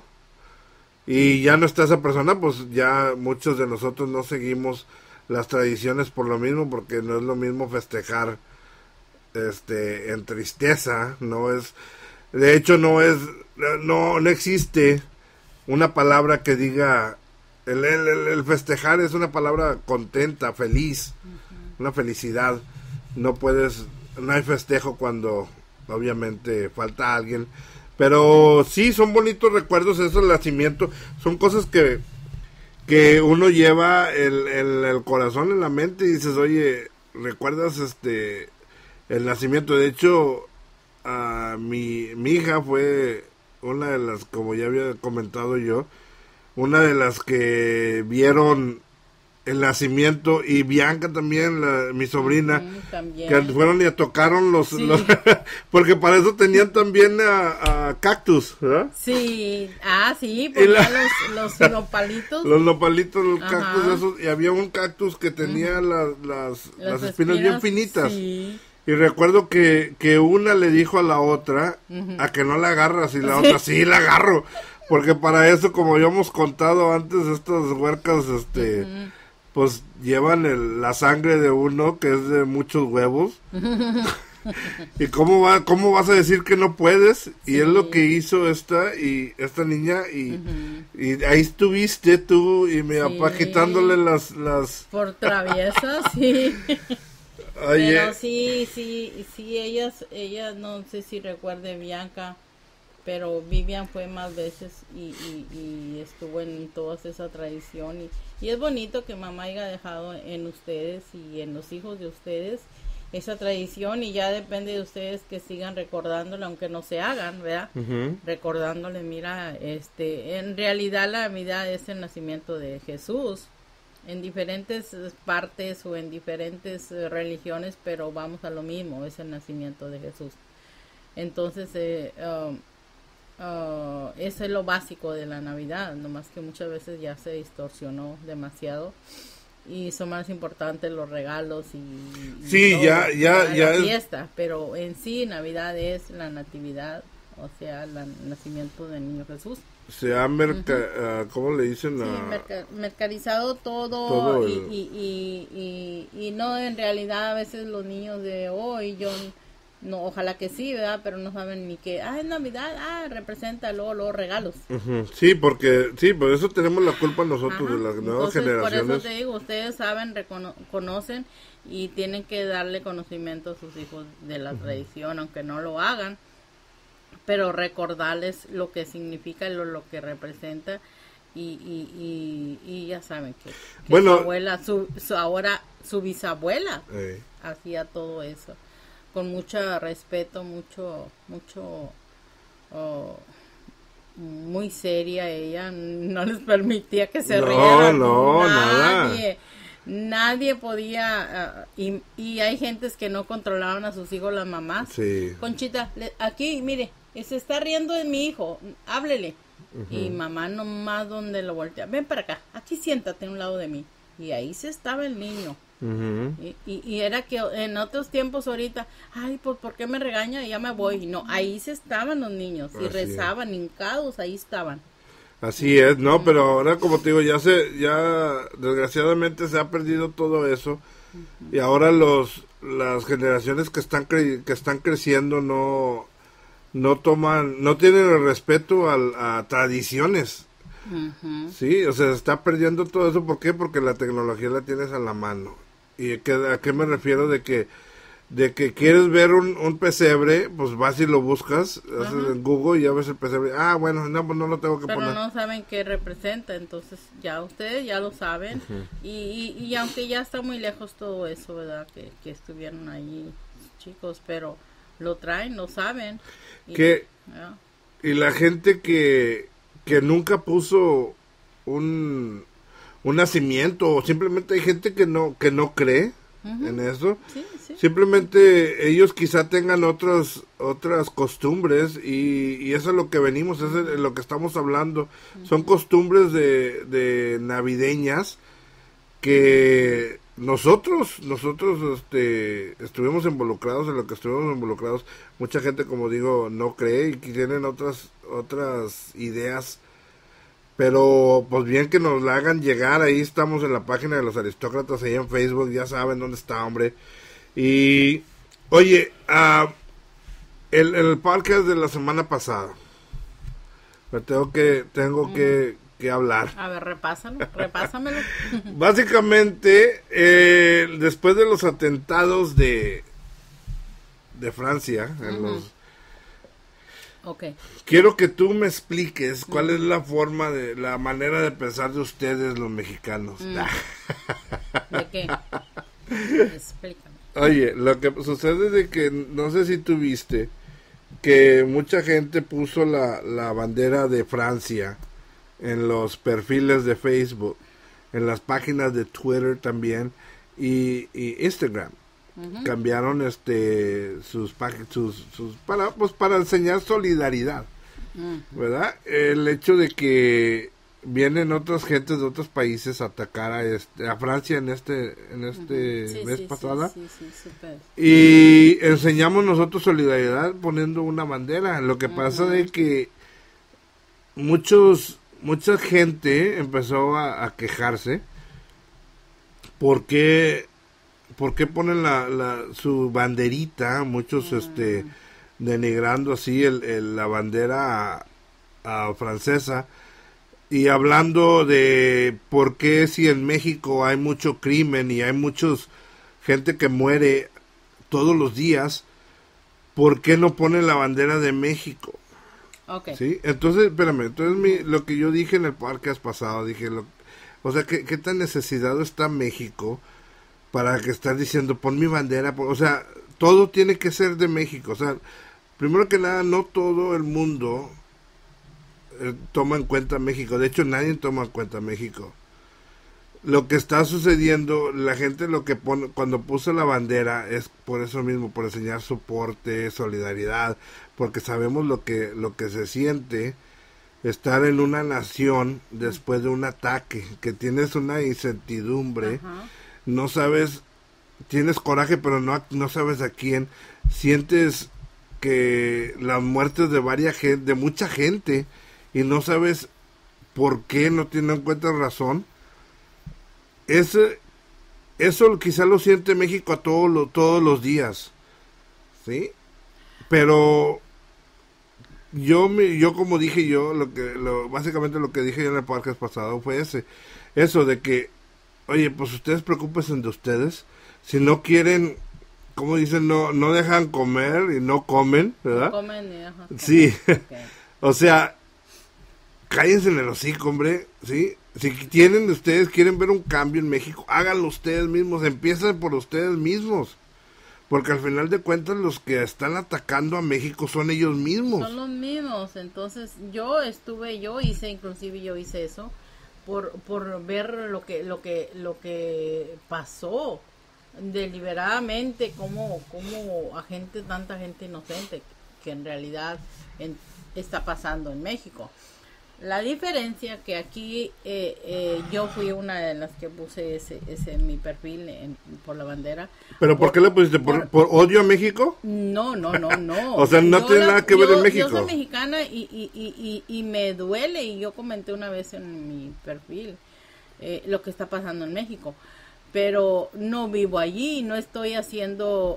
y ya no está esa persona, pues ya muchos de nosotros no seguimos las tradiciones por lo mismo, porque no es lo mismo festejar este en tristeza, no es, de hecho no es, no, no existe una palabra que diga, el, el, el festejar es una palabra contenta, feliz, uh-huh. una felicidad, no puedes, no hay festejo cuando obviamente falta alguien. Pero sí, son bonitos recuerdos esos del nacimiento, son cosas que que uno lleva el, el, el corazón en la mente y dices, oye, ¿recuerdas este el nacimiento? De hecho, uh, mi, mi hija fue una de las, como ya había comentado yo, una de las que vieron el nacimiento, y Bianca también, la, mi sobrina, uh-huh, también. Que fueron y tocaron los, sí. los porque para eso tenían también a, a cactus, ¿verdad? Sí, ah, sí, porque la, los, los nopalitos. Los nopalitos, los Ajá. cactus esos, y había un cactus que tenía uh-huh. las, las, las, las espinas, espinas bien finitas. Sí. Y recuerdo que, que una le dijo a la otra, uh-huh. a que no la agarras, y la otra, sí, la agarro. Porque para eso, como habíamos contado antes, estas huercas, este... Uh-huh. pues llevan el, la sangre de uno, que es de muchos huevos. ¿Y cómo va cómo vas a decir que no puedes? Sí. Y es lo que hizo esta y esta niña, y, uh-huh. y ahí estuviste tú y mi sí. papá quitándole las... las... Por traviesa, sí. Oye. Pero sí, sí, sí, ellas, ellas, no sé si recuerde Bianca, pero Vivian fue más veces y, y, y estuvo en toda esa tradición, y, y es bonito que mamá haya dejado en ustedes y en los hijos de ustedes esa tradición, y ya depende de ustedes que sigan recordándole, aunque no se hagan, ¿verdad? Uh-huh. Recordándole, mira, este, en realidad la Navidad es el nacimiento de Jesús, en diferentes partes o en diferentes uh, religiones, pero vamos a lo mismo, es el nacimiento de Jesús. Entonces, eh, um, Uh, eso es lo básico de la Navidad, nomás que muchas veces ya se distorsionó demasiado y son más importantes los regalos y, y sí, todo, ya, ya, la, ya la es... fiesta, pero en sí Navidad es la natividad, o sea, el nacimiento del niño Jesús. Se ha merca, uh-huh. uh, ¿cómo le dicen? Sí, uh, merca, mercanizado todo, todo y, el... y, y, y, y no, en realidad a veces los niños de hoy, yo no, ojalá que sí, ¿verdad? Pero no saben ni que, ah, es Navidad, ah, representa luego los regalos. Uh-huh. Sí, porque, sí, por eso tenemos la culpa nosotros. Ajá. De las nuevas Entonces, generaciones. Por eso te digo, ustedes saben, recono- conocen y tienen que darle conocimiento a sus hijos de la uh-huh. tradición, aunque no lo hagan, pero recordarles lo que significa y lo, lo que representa, y, y, y, y ya saben que, que bueno, su abuela, su, su ahora su bisabuela eh. hacía todo eso con mucho respeto, mucho, mucho, oh, muy seria ella, no les permitía que se no, rieran. No, nadie, nada. Nadie podía, uh, y, y hay gentes que no controlaban a sus hijos, las mamás. Sí. Conchita, le, aquí, mire, se está riendo de mi hijo, háblele. Uh-huh. Y mamá nomás donde lo voltea, ven para acá, aquí siéntate a un lado de mí. Y ahí se estaba el niño. Uh-huh. y, y, y era que en otros tiempos ahorita, ay, pues ¿por qué me regaña? Y ya me voy. Y no, ahí se estaban los niños y Así rezaban, es. hincados, ahí estaban. Así es, no, uh-huh. pero ahora como te digo, ya se, ya desgraciadamente se ha perdido todo eso, uh-huh. y ahora los, las generaciones que están cre- que están creciendo no, no toman, no tienen el respeto a, a tradiciones. Uh-huh. Sí, o sea, se está perdiendo todo eso. ¿Por qué? Porque la tecnología la tienes a la mano. ¿Y que, a qué me refiero? De que de que quieres ver un, un pesebre, pues vas y lo buscas, uh-huh. haces en Google y ya ves el pesebre. Ah, bueno, no, pues no lo tengo que Pero poner. Pero no saben qué representa, entonces ya ustedes ya lo saben. Uh-huh. y, y, y aunque ya está muy lejos todo eso, ¿verdad? Que, que estuvieron ahí chicos, pero lo traen, lo saben. Y, que, yeah. y la gente que, que nunca puso un... un nacimiento, o simplemente hay gente que no que no cree uh-huh. en eso. Sí, sí. Simplemente ellos quizá tengan otras otras costumbres y, y eso es lo que venimos, eso es lo que estamos hablando. Uh-huh. Son costumbres de, de navideñas que nosotros nosotros este estuvimos involucrados en lo que estuvimos involucrados. Mucha gente, como digo, no cree y que tienen otras otras ideas. Pero pues bien que nos la hagan llegar, ahí estamos en la página de los aristócratas, ahí en Facebook, ya saben dónde está, hombre. Y, oye, uh, el, el podcast de la semana pasada, me tengo que, tengo mm. que, que hablar. A ver, repásalo, repásamelo. Básicamente, eh, después de los atentados de, de Francia, en uh-huh. los... Okay. Quiero que tú me expliques cuál mm. es la forma de, la manera de pensar de ustedes los mexicanos. Mm. ¿De qué? Explícame. Oye, lo que sucede es de que, no sé si tú viste, que mucha gente puso la, la bandera de Francia en los perfiles de Facebook. en las páginas de Twitter también y, y Instagram. Uh-huh. Cambiaron este sus páginas sus, sus para pues para enseñar solidaridad, uh-huh. ¿verdad? El hecho de que vienen otras gentes de otros países a atacar a este a Francia en este en este uh-huh. sí, mes sí, pasada sí, sí, sí, super. Y enseñamos nosotros solidaridad poniendo una bandera. Lo que uh-huh. pasa es que muchos mucha gente empezó a, a quejarse porque ¿por qué ponen la, la su banderita? Muchos mm. este denigrando así el, el la bandera a, a francesa y hablando de por qué si en México hay mucho crimen y hay muchos gente que muere todos los días, ¿por qué no ponen la bandera de México? Okay. ¿Sí? Entonces, espérame, entonces mi, lo que yo dije en el podcast pasado, dije, lo, o sea, ¿qué, qué tan necesitado está México para que estar diciendo, pon mi bandera? O sea, todo tiene que ser de México. O sea, primero que nada, no todo el mundo eh, toma en cuenta México. De hecho, nadie toma en cuenta México. Lo que está sucediendo, la gente lo que pone, cuando puso la bandera, es por eso mismo, por enseñar soporte, solidaridad, porque sabemos lo que, lo que se siente estar en una nación después de un ataque, que tienes una incertidumbre. Ajá. No sabes, tienes coraje, pero no, no sabes a quién. Sientes que las muertes de varias gente, de mucha gente, y no sabes por qué, no tienen en cuenta razón. Ese, eso quizá lo siente México a todo lo, todos los días, ¿sí? Pero yo, me, yo como dije yo, lo que, lo, básicamente lo que dije yo en el podcast pasado fue ese, eso de que oye, pues ustedes preocúpense de ustedes. Si no quieren, como dicen, no no dejan comer y no comen, ¿verdad? No comen y ajá. Sí. Okay. O sea, cállense en el hocico, hombre, ¿sí? Si tienen ustedes, quieren ver un cambio en México, háganlo ustedes mismos, empiecen por ustedes mismos. Porque al final de cuentas los que están atacando a México son ellos mismos. Son los mismos. Entonces yo estuve, yo hice, inclusive yo hice eso. por por ver lo que lo que lo que pasó deliberadamente, como como a gente, tanta gente inocente que en realidad en, está pasando en México. La diferencia que aquí eh, eh, yo fui una de las que puse ese ese en mi perfil en, por la bandera. ¿Pero por, por qué le pusiste? ¿Por, por, por odio a México? No, no, no, no. O sea, no yo tiene la, nada que ver yo, en México. Yo soy mexicana y, y, y, y, y me duele, y yo comenté una vez en mi perfil eh, lo que está pasando en México. Pero no vivo allí, no estoy haciendo...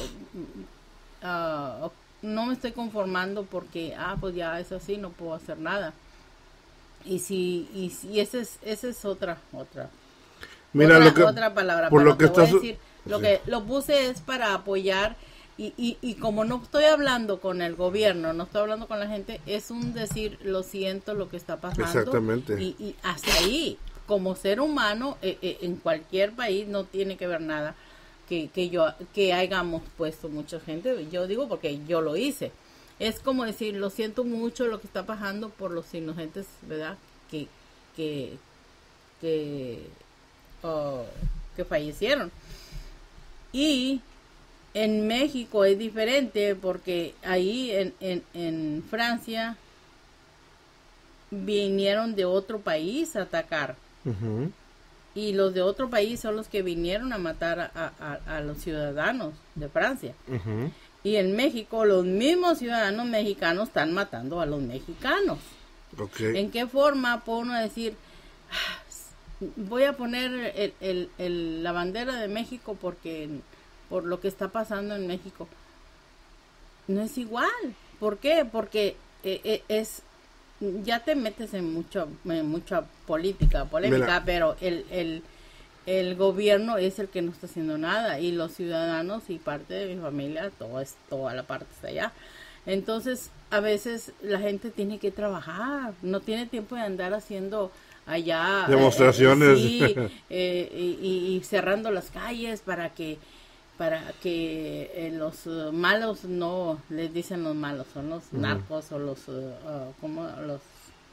Uh, uh, no me estoy conformando porque, ah, pues ya es así, no puedo hacer nada. Y si y, y esa es esa es otra otra Mira, otra, lo que, otra palabra, por pero lo que te voy a estás, decir, lo sí. que lo puse es para apoyar y, y, y como no estoy hablando con el gobierno, no estoy hablando con la gente, es un decir, lo siento, lo que está pasando. Exactamente. Y, y hasta ahí, como ser humano, eh, eh, en cualquier país no tiene que ver nada que, que yo que hayamos puesto mucha gente. Yo digo porque yo lo hice. Es como decir, lo siento mucho lo que está pasando por los inocentes, ¿verdad? Que que que, uh, que fallecieron. Y en México es diferente porque ahí en, en, en Francia vinieron de otro país a atacar. Uh-huh. Y los de otro país son los que vinieron a matar a, a, a los ciudadanos de Francia. Uh-huh. Y en México los mismos ciudadanos mexicanos están matando a los mexicanos. Okay. ¿En qué forma puede uno decir, voy a poner el, el, el, la bandera de México porque por lo que está pasando en México? No es igual. ¿Por qué? Porque eh, es ya te metes en mucho en mucha política, polémica, Mira. pero el, el el gobierno es el que no está haciendo nada, y los ciudadanos y parte de mi familia, todo es, toda la parte está allá. Entonces, a veces la gente tiene que trabajar, no tiene tiempo de andar haciendo allá demostraciones, eh, sí, eh, y, y cerrando las calles para que para que eh, los uh, malos, no les dicen los malos, son los uh-huh. narcos o los uh, uh, como los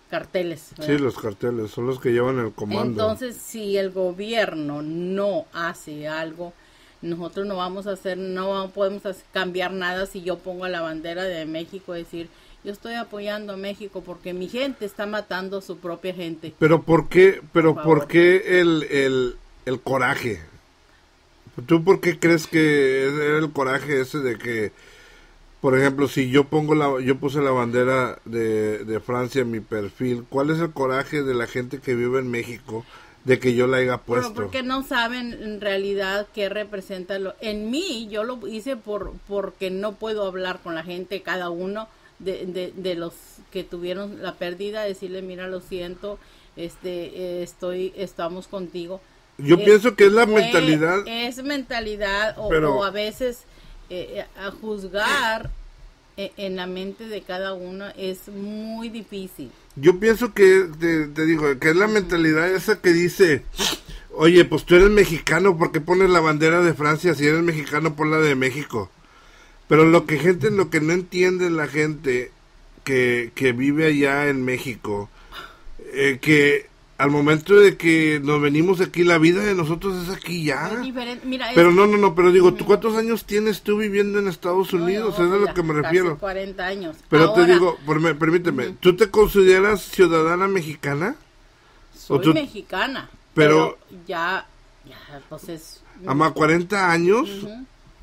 carteles, ¿verdad? Sí, los carteles son los que llevan el comando. Entonces, si el gobierno no hace algo, nosotros no vamos a hacer, no podemos hacer, cambiar nada si yo pongo la bandera de México y decir, yo estoy apoyando a México porque mi gente está matando a su propia gente. Pero ¿por qué, pero por, por qué el, el, el coraje? ¿Tú por qué crees que era el coraje ese de que, por ejemplo, si yo pongo la, yo puse la bandera de, de Francia en mi perfil, ¿cuál es el coraje de la gente que vive en México de que yo la haya puesto? Bueno, porque no saben en realidad qué representa lo. En mí, yo lo hice por porque no puedo hablar con la gente, cada uno de, de, de los que tuvieron la pérdida, decirle, mira, lo siento, este, eh, estoy, estamos contigo. Yo es, pienso que es la fue, mentalidad. Es mentalidad o, pero, o a veces eh, a juzgar eh, en la mente de cada uno es muy difícil. Yo pienso que, te, te digo, que es la mentalidad esa que dice, oye, pues tú eres mexicano, ¿por qué pones la bandera de Francia? Si eres mexicano, pon la de México. Pero lo que gente, lo que no entiende la gente que, que vive allá en México, eh, que al momento de que nos venimos aquí, la vida de nosotros es aquí ya. Es diferente. Mira, pero es... no, no, no, pero digo, ¿tú cuántos años tienes tú viviendo en Estados Unidos? No, no, Eso es a ya, lo que me casi refiero. cuarenta años. Pero Ahora, te digo, por, permíteme, uh-huh. ¿tú te consideras ciudadana mexicana? Soy tú, mexicana, pero, pero ya, ya, entonces... Ama, cuarenta años, uh-huh.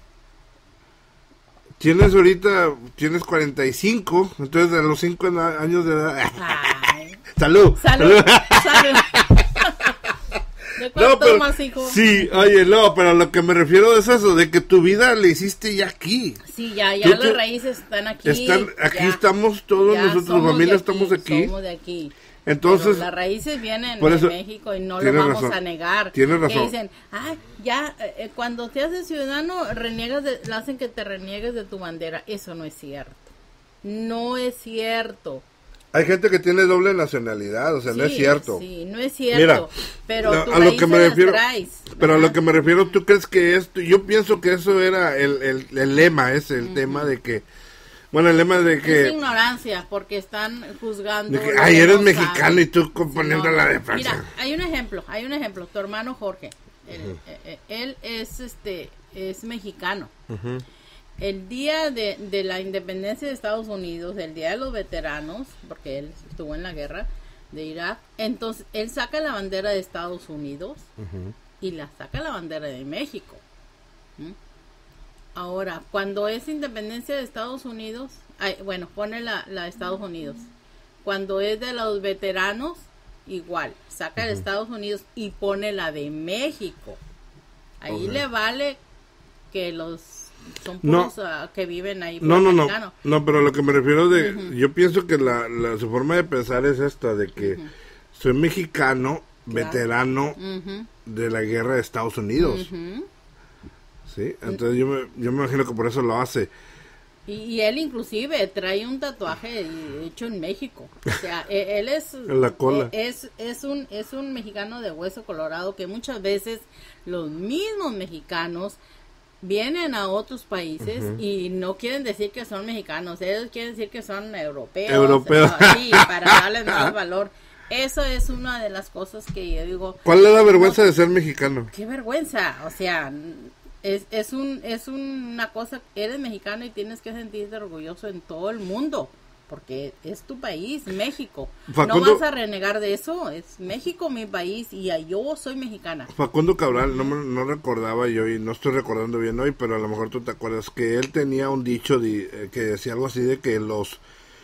tienes ahorita, tienes cuarenta y cinco, entonces a los cinco años de edad... Ay. ¡Salud! ¡Salud! ¡Salud! ¿De cuánto no, pero, más, hijo? Sí, oye, no, pero a lo que me refiero es eso, de que tu vida le hiciste ya aquí. Sí, ya, ya las raíces están aquí. Están, aquí ya, estamos todos, nosotros, familia, estamos aquí. Somos de aquí. Entonces, pero las raíces vienen por eso, de México y no lo vamos razón, a negar. Tienes razón. Que dicen, ah, ya, eh, cuando te haces ciudadano, reniegas de, hacen que te reniegues de tu bandera. Eso no es cierto. No es cierto. Hay gente que tiene doble nacionalidad, o sea, sí, no es cierto. Sí, no es cierto. Mira, pero no, tu a lo que me refiero, traes, pero a lo que me refiero, ¿tú crees que esto? Yo pienso que eso era el, el, el lema, es el uh-huh. tema de que, bueno, el lema de que... Es ignorancia, porque están juzgando... De que, ay, eres no mexicano saben. Y tú componiendo no, la de Francia. Mira, hay un ejemplo, hay un ejemplo, tu hermano Jorge, él, uh-huh. eh, él es, este, es mexicano. Uh-huh. El día de, de la independencia de Estados Unidos, el día de los veteranos, porque él estuvo en la guerra de Irak, entonces él saca la bandera de Estados Unidos uh-huh. y la saca la bandera de México. ¿Mm? Ahora, cuando es independencia de Estados Unidos, ay, bueno, pone la, la de Estados Unidos. Cuando es de los veteranos, igual, saca uh-huh. de Estados Unidos y pone la de México. Ahí uh-huh. le vale que los... son puros no, uh, que viven ahí. No, no, no, no, pero lo que me refiero de, uh-huh. yo pienso que la, la su forma de pensar es esta, de que uh-huh. soy mexicano, claro. veterano uh-huh. de la guerra de Estados Unidos. Uh-huh. Sí, entonces yo me, yo me imagino que por eso lo hace. Y, y él inclusive trae un tatuaje hecho en México. O sea, él es en la cola. Es, es un es un mexicano de hueso colorado que muchas veces los mismos mexicanos vienen a otros países uh-huh. y no quieren decir que son mexicanos, ellos quieren decir que son europeos, europeos. Sí, para darles más valor. Eso es una de las cosas que yo digo. ¿Cuál es la vergüenza no, de ser mexicano? Qué vergüenza, o sea, es es un es una cosa, eres mexicano y tienes que sentirte orgulloso en todo el mundo. Porque es tu país, México. Facundo, no vas a renegar de eso, es México mi país y yo soy mexicana. Facundo Cabral, no, no recordaba yo y no estoy recordando bien hoy, pero a lo mejor tú te acuerdas que él tenía un dicho de, eh, que decía algo así de que los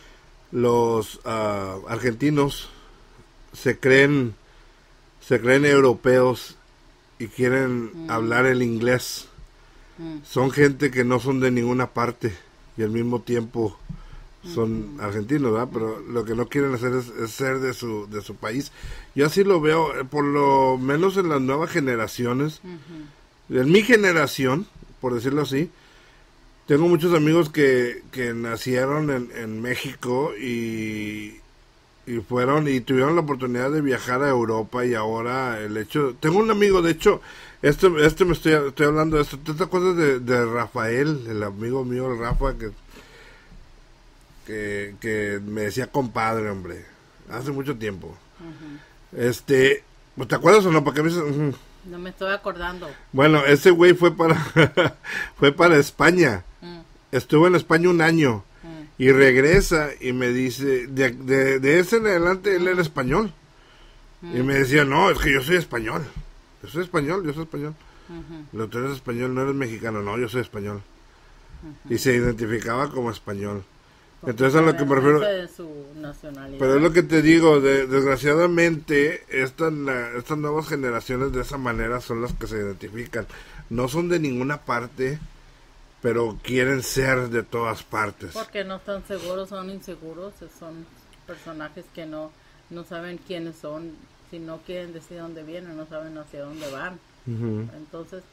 los uh, argentinos se creen se creen europeos y quieren mm. hablar el inglés. Mm. Son gente que no son de ninguna parte y al mismo tiempo son uh-huh. argentinos, ¿verdad? Pero lo que no quieren hacer es, es ser de su de su país. Yo así lo veo, por lo menos en las nuevas generaciones. Uh-huh. En mi generación, por decirlo así, tengo muchos amigos que, que nacieron en, en México y, y fueron y tuvieron la oportunidad de viajar a Europa y ahora el hecho... Tengo un amigo, de hecho, este, este me estoy, estoy hablando de esto. ¿Tú te acuerdas de, de Rafael, el amigo mío, el Rafa, que... Que, que me decía compadre, hombre? hace mucho tiempo. Uh-huh. Este, ¿te acuerdas o no? Porque a mí uh-huh. No me estoy acordando. Bueno, ese güey fue para fue para España. Uh-huh. Estuvo en España un año. Uh-huh. Y regresa y me dice, de, de, de ese en adelante él era español. Uh-huh. Y me decía, no, es que yo soy español. Yo soy español, yo soy español. Uh-huh. Lo tú eres español, no eres mexicano, no, yo soy español. Uh-huh. Y se identificaba como español. Entonces a lo que me refiero, de su nacionalidad. Pero es lo que te digo, de, desgraciadamente estas, estas nuevas generaciones de esa manera son las que se identifican, no son de ninguna parte, pero quieren ser de todas partes. Porque no están seguros, son inseguros, son personajes que no, no saben quiénes son, si no quieren decir dónde vienen, no saben hacia dónde van. Uh-huh. Entonces,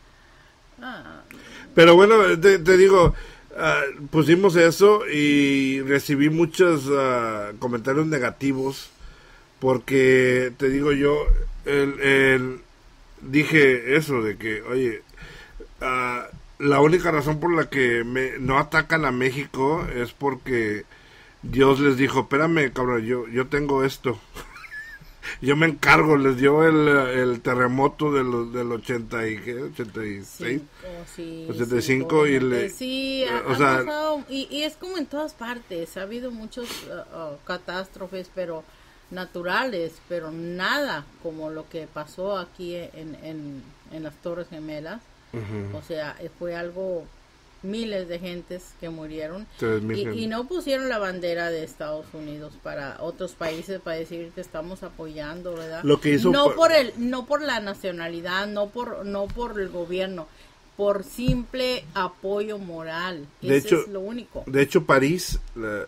ah. Pero bueno, te, te digo, Uh, pusimos eso y recibí muchos uh, comentarios negativos porque te digo yo el, el, dije eso de que oye uh, la única razón por la que me, no atacan a México es porque Dios les dijo, espérame cabrón, yo, yo tengo esto. Yo me encargo, les dio el, el terremoto del, del ochenta y ¿qué? ochenta y seis, sí, ochenta y cinco sí, y le sí, ha, o ha sea, pasado, y, y es como en todas partes, ha habido muchos uh, uh, catástrofes, pero naturales, pero nada como lo que pasó aquí en, en, en las Torres Gemelas. Uh-huh. O sea, fue algo, miles de gentes que murieron y, y no pusieron la bandera de Estados Unidos para otros países para decir que estamos apoyando, ¿verdad? Lo que hizo no por... por el no por la nacionalidad, no por no por el gobierno, por simple apoyo moral. De Eso hecho, es lo único. De hecho París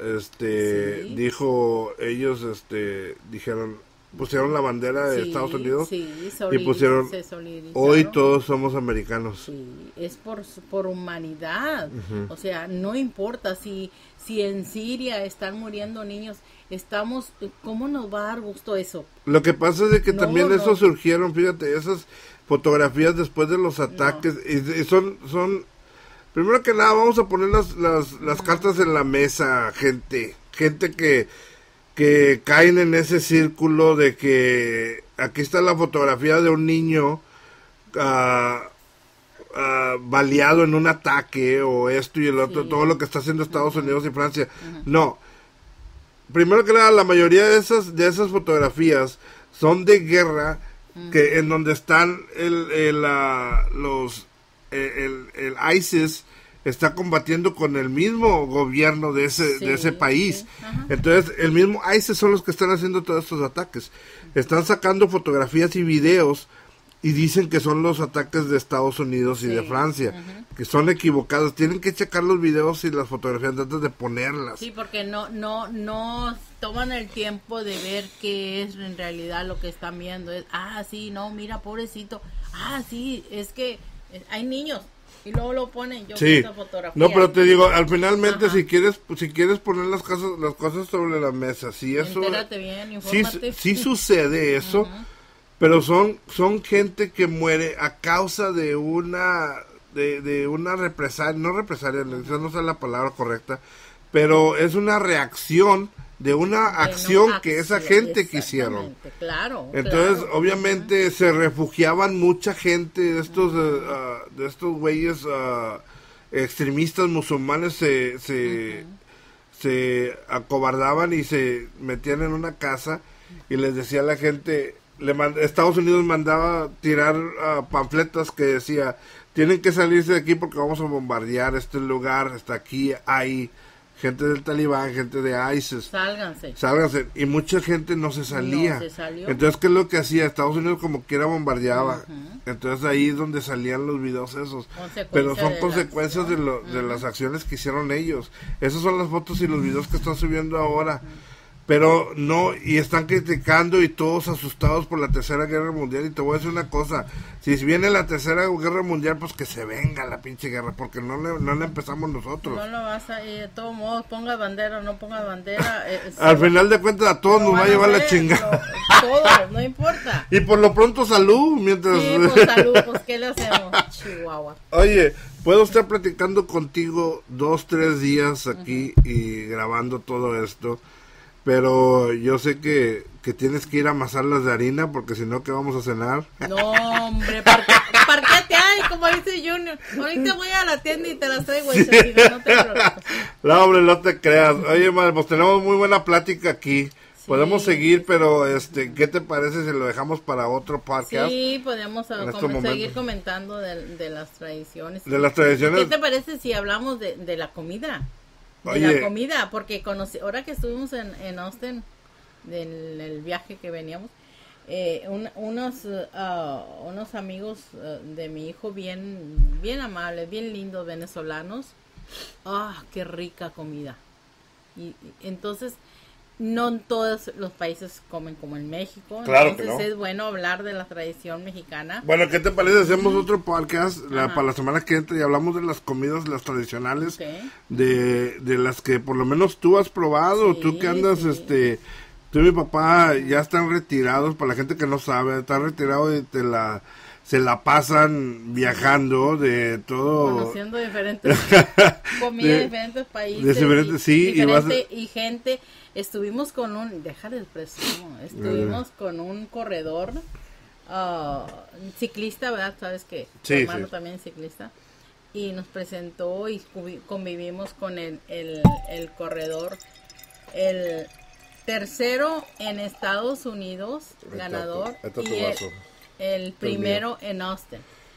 este sí. dijo, ellos este dijeron, pusieron la bandera de sí, Estados Unidos sí, y pusieron hoy todos somos americanos. Sí, es por por humanidad. Uh-huh. O sea, no importa si si en Siria están muriendo niños, estamos, ¿cómo nos va a dar gusto eso? Lo que pasa es de que no, también no. Eso surgieron, fíjate, esas fotografías después de los ataques no. y, y son son primero que nada vamos a poner las las, las uh-huh. cartas en la mesa, gente, gente que que caen en ese círculo de que aquí está la fotografía de un niño uh, uh, baleado en un ataque o esto y el otro, sí. todo lo que está haciendo Estados uh-huh. Unidos y Francia. Uh-huh. No, primero que nada, la mayoría de esas de esas fotografías son de guerra, uh-huh. que en donde están el, el, uh, los el, el, el ISIS está combatiendo con el mismo gobierno de ese sí, de ese país. Sí. Entonces, el mismo ISIS son los que están haciendo todos estos ataques. Están sacando fotografías y videos y dicen que son los ataques de Estados Unidos y sí. de Francia, uh-huh. que son equivocados. Tienen que checar los videos y las fotografías antes de ponerlas. Sí, porque no no no toman el tiempo de ver qué es en realidad lo que están viendo. Es, ah, sí, no, mira, pobrecito. Ah, sí, es que hay niños. Y luego lo ponen, yo sí. esa fotografía. No, pero te digo, al finalmente si quieres si quieres poner las cosas las cosas sobre la mesa, si eso Entérate bien, infórmate. Sí, sí sucede eso, uh-huh. pero son son gente que muere a causa de una de, de una represalia, no represalia, uh-huh. no sé la palabra correcta, pero es una reacción de una acción no, que esa gente quisieron. Claro. Entonces, claro. obviamente, uh-huh. se refugiaban mucha gente de estos, uh, uh, de estos güeyes uh, extremistas musulmanes, se, se, uh-huh. se acobardaban y se metían en una casa y les decía a la gente, le mand- Estados Unidos mandaba tirar uh, panfletas que decía, tienen que salirse de aquí porque vamos a bombardear este lugar, está aquí, ahí. Gente del Talibán, gente de ISIS. Sálganse. Sálganse. Y mucha gente no se salía. No se salió. Entonces, ¿qué es lo que hacía? Estados Unidos como quiera bombardeaba. Uh-huh. Entonces, ahí es donde salían los videos esos. Pero son de consecuencias de, lo, uh-huh. de las acciones que hicieron ellos. Esas son las fotos y los videos que están subiendo ahora. Uh-huh. Pero no, y están criticando y todos asustados por la Tercera Guerra Mundial. Y te voy a decir una cosa, si viene la Tercera Guerra Mundial, pues que se venga la pinche guerra, porque no le, no le empezamos nosotros. No lo vas a, y de todos modos, ponga bandera o no ponga bandera. Eh, Al final de cuentas a todos nos va a llevar la chingada. Todos, no importa. Y por lo pronto salud, mientras... Sí, pues salud, pues ¿qué le hacemos? Chihuahua. Oye, puedo estar platicando contigo dos, tres días aquí uh-huh. y grabando todo esto. pero yo sé que, que tienes que ir a amasar las de harina, porque si no, ¿qué vamos a cenar? No, hombre, parquete hay, como dice Junior. Ahorita voy a la tienda y te las traigo, sí. Si no, no te preocupes. No, hombre, no te creas. Oye, madre, pues tenemos muy buena plática aquí. Sí. Podemos seguir, pero este, ¿qué te parece si lo dejamos para otro podcast? Sí, podemos uh, com seguir comentando de, de las tradiciones. De las tradiciones. ¿Qué te parece si hablamos de, de la comida? De Oye. la comida, porque conocí, ahora que estuvimos en, en Austin, del el viaje que veníamos, eh, un, unos uh, unos amigos uh, de mi hijo bien bien amables, bien lindos, venezolanos. Ah, oh, qué rica comida. Y, y entonces no en todos los países comen como en México. Claro, entonces que no. Es bueno hablar de la tradición mexicana. Bueno, ¿qué te parece? Hacemos otro podcast la, para la semana que entra y hablamos de las comidas, las tradicionales, okay. de, de las que por lo menos tú has probado, sí, tú que andas, sí. este, tú y mi papá ya están retirados, para la gente que no sabe, están retirados y te la, se la pasan viajando de todo. Conociendo diferentes comidas de diferentes países. De diferentes, sí, y, diferente, y, vas a... y gente. Estuvimos con un, déjale el presumo, estuvimos uh, con un corredor, uh, ciclista, ¿verdad? Sabes que sí, tu hermano sí. también es ciclista, y nos presentó y convivimos con el, el, el corredor, el tercero en Estados Unidos, ahí ganador, está, está y el, el primero el en Austin.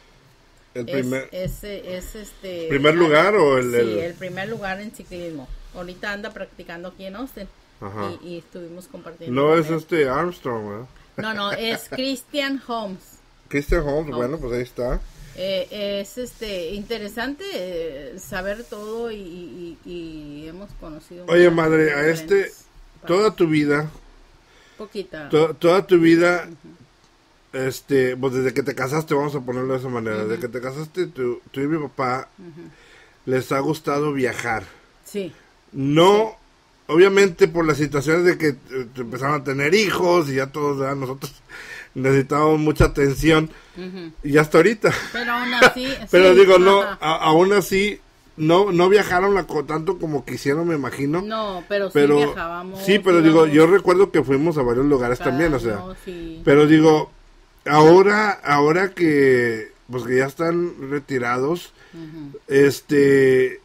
El primer, es, es, es este ¿primer lugar o el...? Sí, el... el primer lugar en ciclismo. Ahorita anda practicando aquí en Austin. Y, y estuvimos compartiendo. No es él. Este Armstrong, ¿verdad? No, no, es Christian Holmes. Christian Holmes, Holmes. Bueno, pues ahí está. Eh, es este interesante eh, saber todo y, y, y hemos conocido. Oye, madre, a este, países. Toda tu vida. Poquita. To, toda tu vida, uh-huh. este, pues desde que te casaste, vamos a ponerlo de esa manera, uh-huh. desde que te casaste, tú, tú y mi papá, uh-huh. les ha gustado viajar. Sí. No... Sí. Obviamente por las situaciones de que eh, empezaron a tener hijos y ya todos, ¿verdad? Nosotros necesitábamos mucha atención uh-huh. y hasta ahorita. Pero aún así. Pero sí, digo, no, a, aún así no no viajaron la, tanto como quisieron, me imagino. No, pero, pero sí viajábamos. Sí, pero digamos, digo, yo recuerdo que fuimos a varios lugares claro, también, o sea. No, sí. Pero digo, ahora ahora que pues que ya están retirados, uh-huh. este,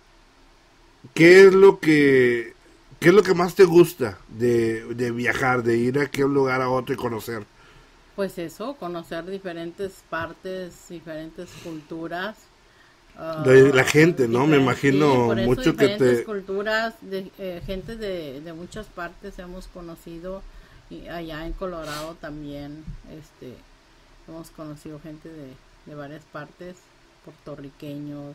¿qué es lo que ¿Qué es lo que más te gusta de, de viajar, de ir aquí a un lugar a otro y conocer? Pues eso, conocer diferentes partes, diferentes culturas. Uh, de la gente, ¿no? Me imagino sí, por eso mucho que te... diferentes culturas, de, eh, gente de, de muchas partes hemos conocido, y allá en Colorado también, este, hemos conocido gente de, de varias partes, puertorriqueños,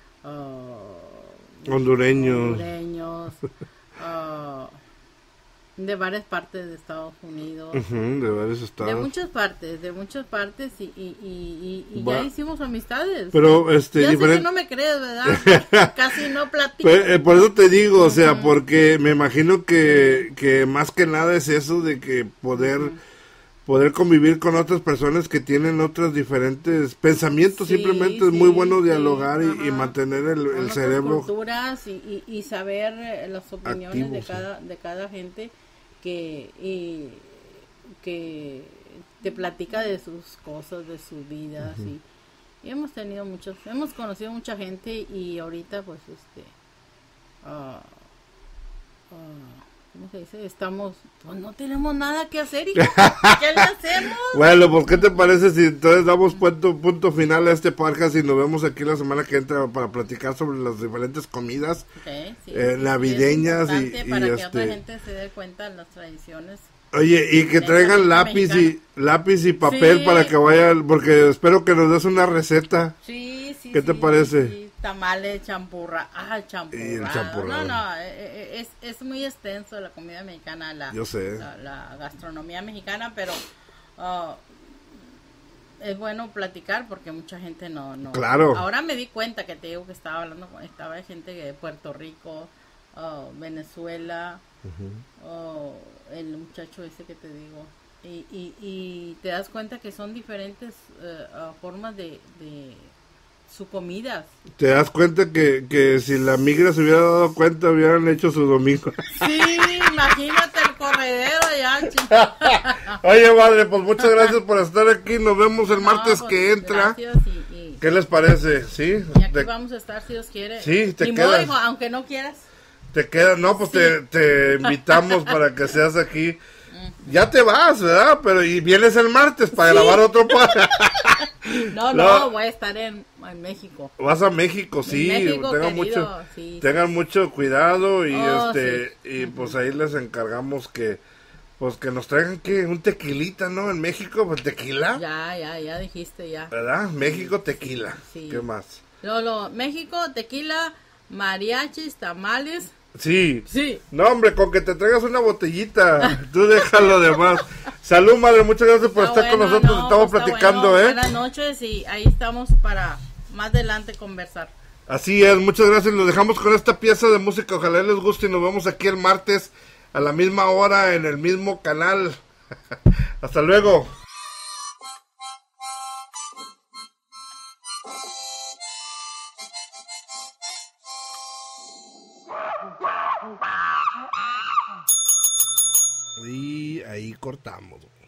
uh, hondureños, hondureños Uh, de varias partes de Estados Unidos, uh-huh, de varios estados, de muchas partes, de muchas partes y, y, y, y, y bueno, ya hicimos amistades. Pero este, ya diferente... sé que no me crees, ¿verdad? Casi no platico. Pues, eh, por eso te digo, o sea, uh-huh. porque me imagino que, que más que nada es eso de que poder uh-huh. poder convivir con otras personas que tienen otros diferentes pensamientos, sí, simplemente sí, es muy bueno dialogar sí, y, y mantener el, el cerebro, culturas y, y, y saber las opiniones activo, de cada sí. de cada gente que y, que te platica de sus cosas, de sus vidas uh-huh. y, y hemos tenido muchos, hemos conocido mucha gente y ahorita pues este uh, uh, ¿cómo se dice? Estamos, pues no tenemos nada que hacer, hijo. ¿Qué le hacemos? Bueno, pues ¿qué te parece si entonces damos punto, punto final a este podcast y nos vemos aquí la semana que entra para platicar sobre las diferentes comidas okay, sí, eh, sí, navideñas y, y, para y que este... otra gente se dé cuenta de las tradiciones. Oye, y que traigan lápiz mexicana. y lápiz y papel sí. para que vayan, porque espero que nos des una receta. Sí, sí. ¿Qué sí, te parece? Sí. Tamales, champurra, ah, champurrado. No, no, es, es muy extenso la comida mexicana, la, Yo sé. la, la gastronomía mexicana, pero uh, es bueno platicar porque mucha gente no, no. Claro. Ahora me di cuenta que te digo que estaba hablando con, estaba de gente de Puerto Rico, uh, Venezuela, uh-huh. uh, el muchacho ese que te digo, y, y, y te das cuenta que son diferentes uh, uh, formas de, de su comida. Te das cuenta que, que si la migra se hubiera dado cuenta hubieran hecho su domingo. Sí, imagínate el Oye, madre, pues muchas gracias por estar aquí. Nos vemos el martes no, pues, que entra. Y, y, ¿Qué les parece? ¿Sí? Y aquí te, vamos a estar si Dios quiere. Sí, te Ni quedas. modo, hijo, aunque no quieras. Te queda, no, pues Sí. te, te invitamos para que seas aquí. Ya te vas, ¿verdad? Pero y vienes el martes para Sí. grabar otro podcast. No, No. no, voy a estar en, en México. Vas a México, sí. México, tengan querido, mucho, sí, tengan sí. mucho cuidado y Oh, este y pues ahí les encargamos que pues que nos traigan que un tequilita, ¿no? En México, pues tequila, Ya, ya, ya dijiste, ya. ¿verdad? México tequila. Sí. ¿Qué más? Lolo, México, tequila, mariachis, tamales. Sí. Sí. No, hombre, con que te traigas una botellita, tú déjalo de más. Salud, madre, muchas gracias por Está estar con bueno, nosotros, no, estamos pues está platicando, bueno. ¿eh? Buenas noches y ahí estamos para más adelante conversar. Así es, muchas gracias, los dejamos con esta pieza de música, ojalá les guste y nos vemos aquí el martes a la misma hora en el mismo canal. Hasta luego. Y ahí cortamos.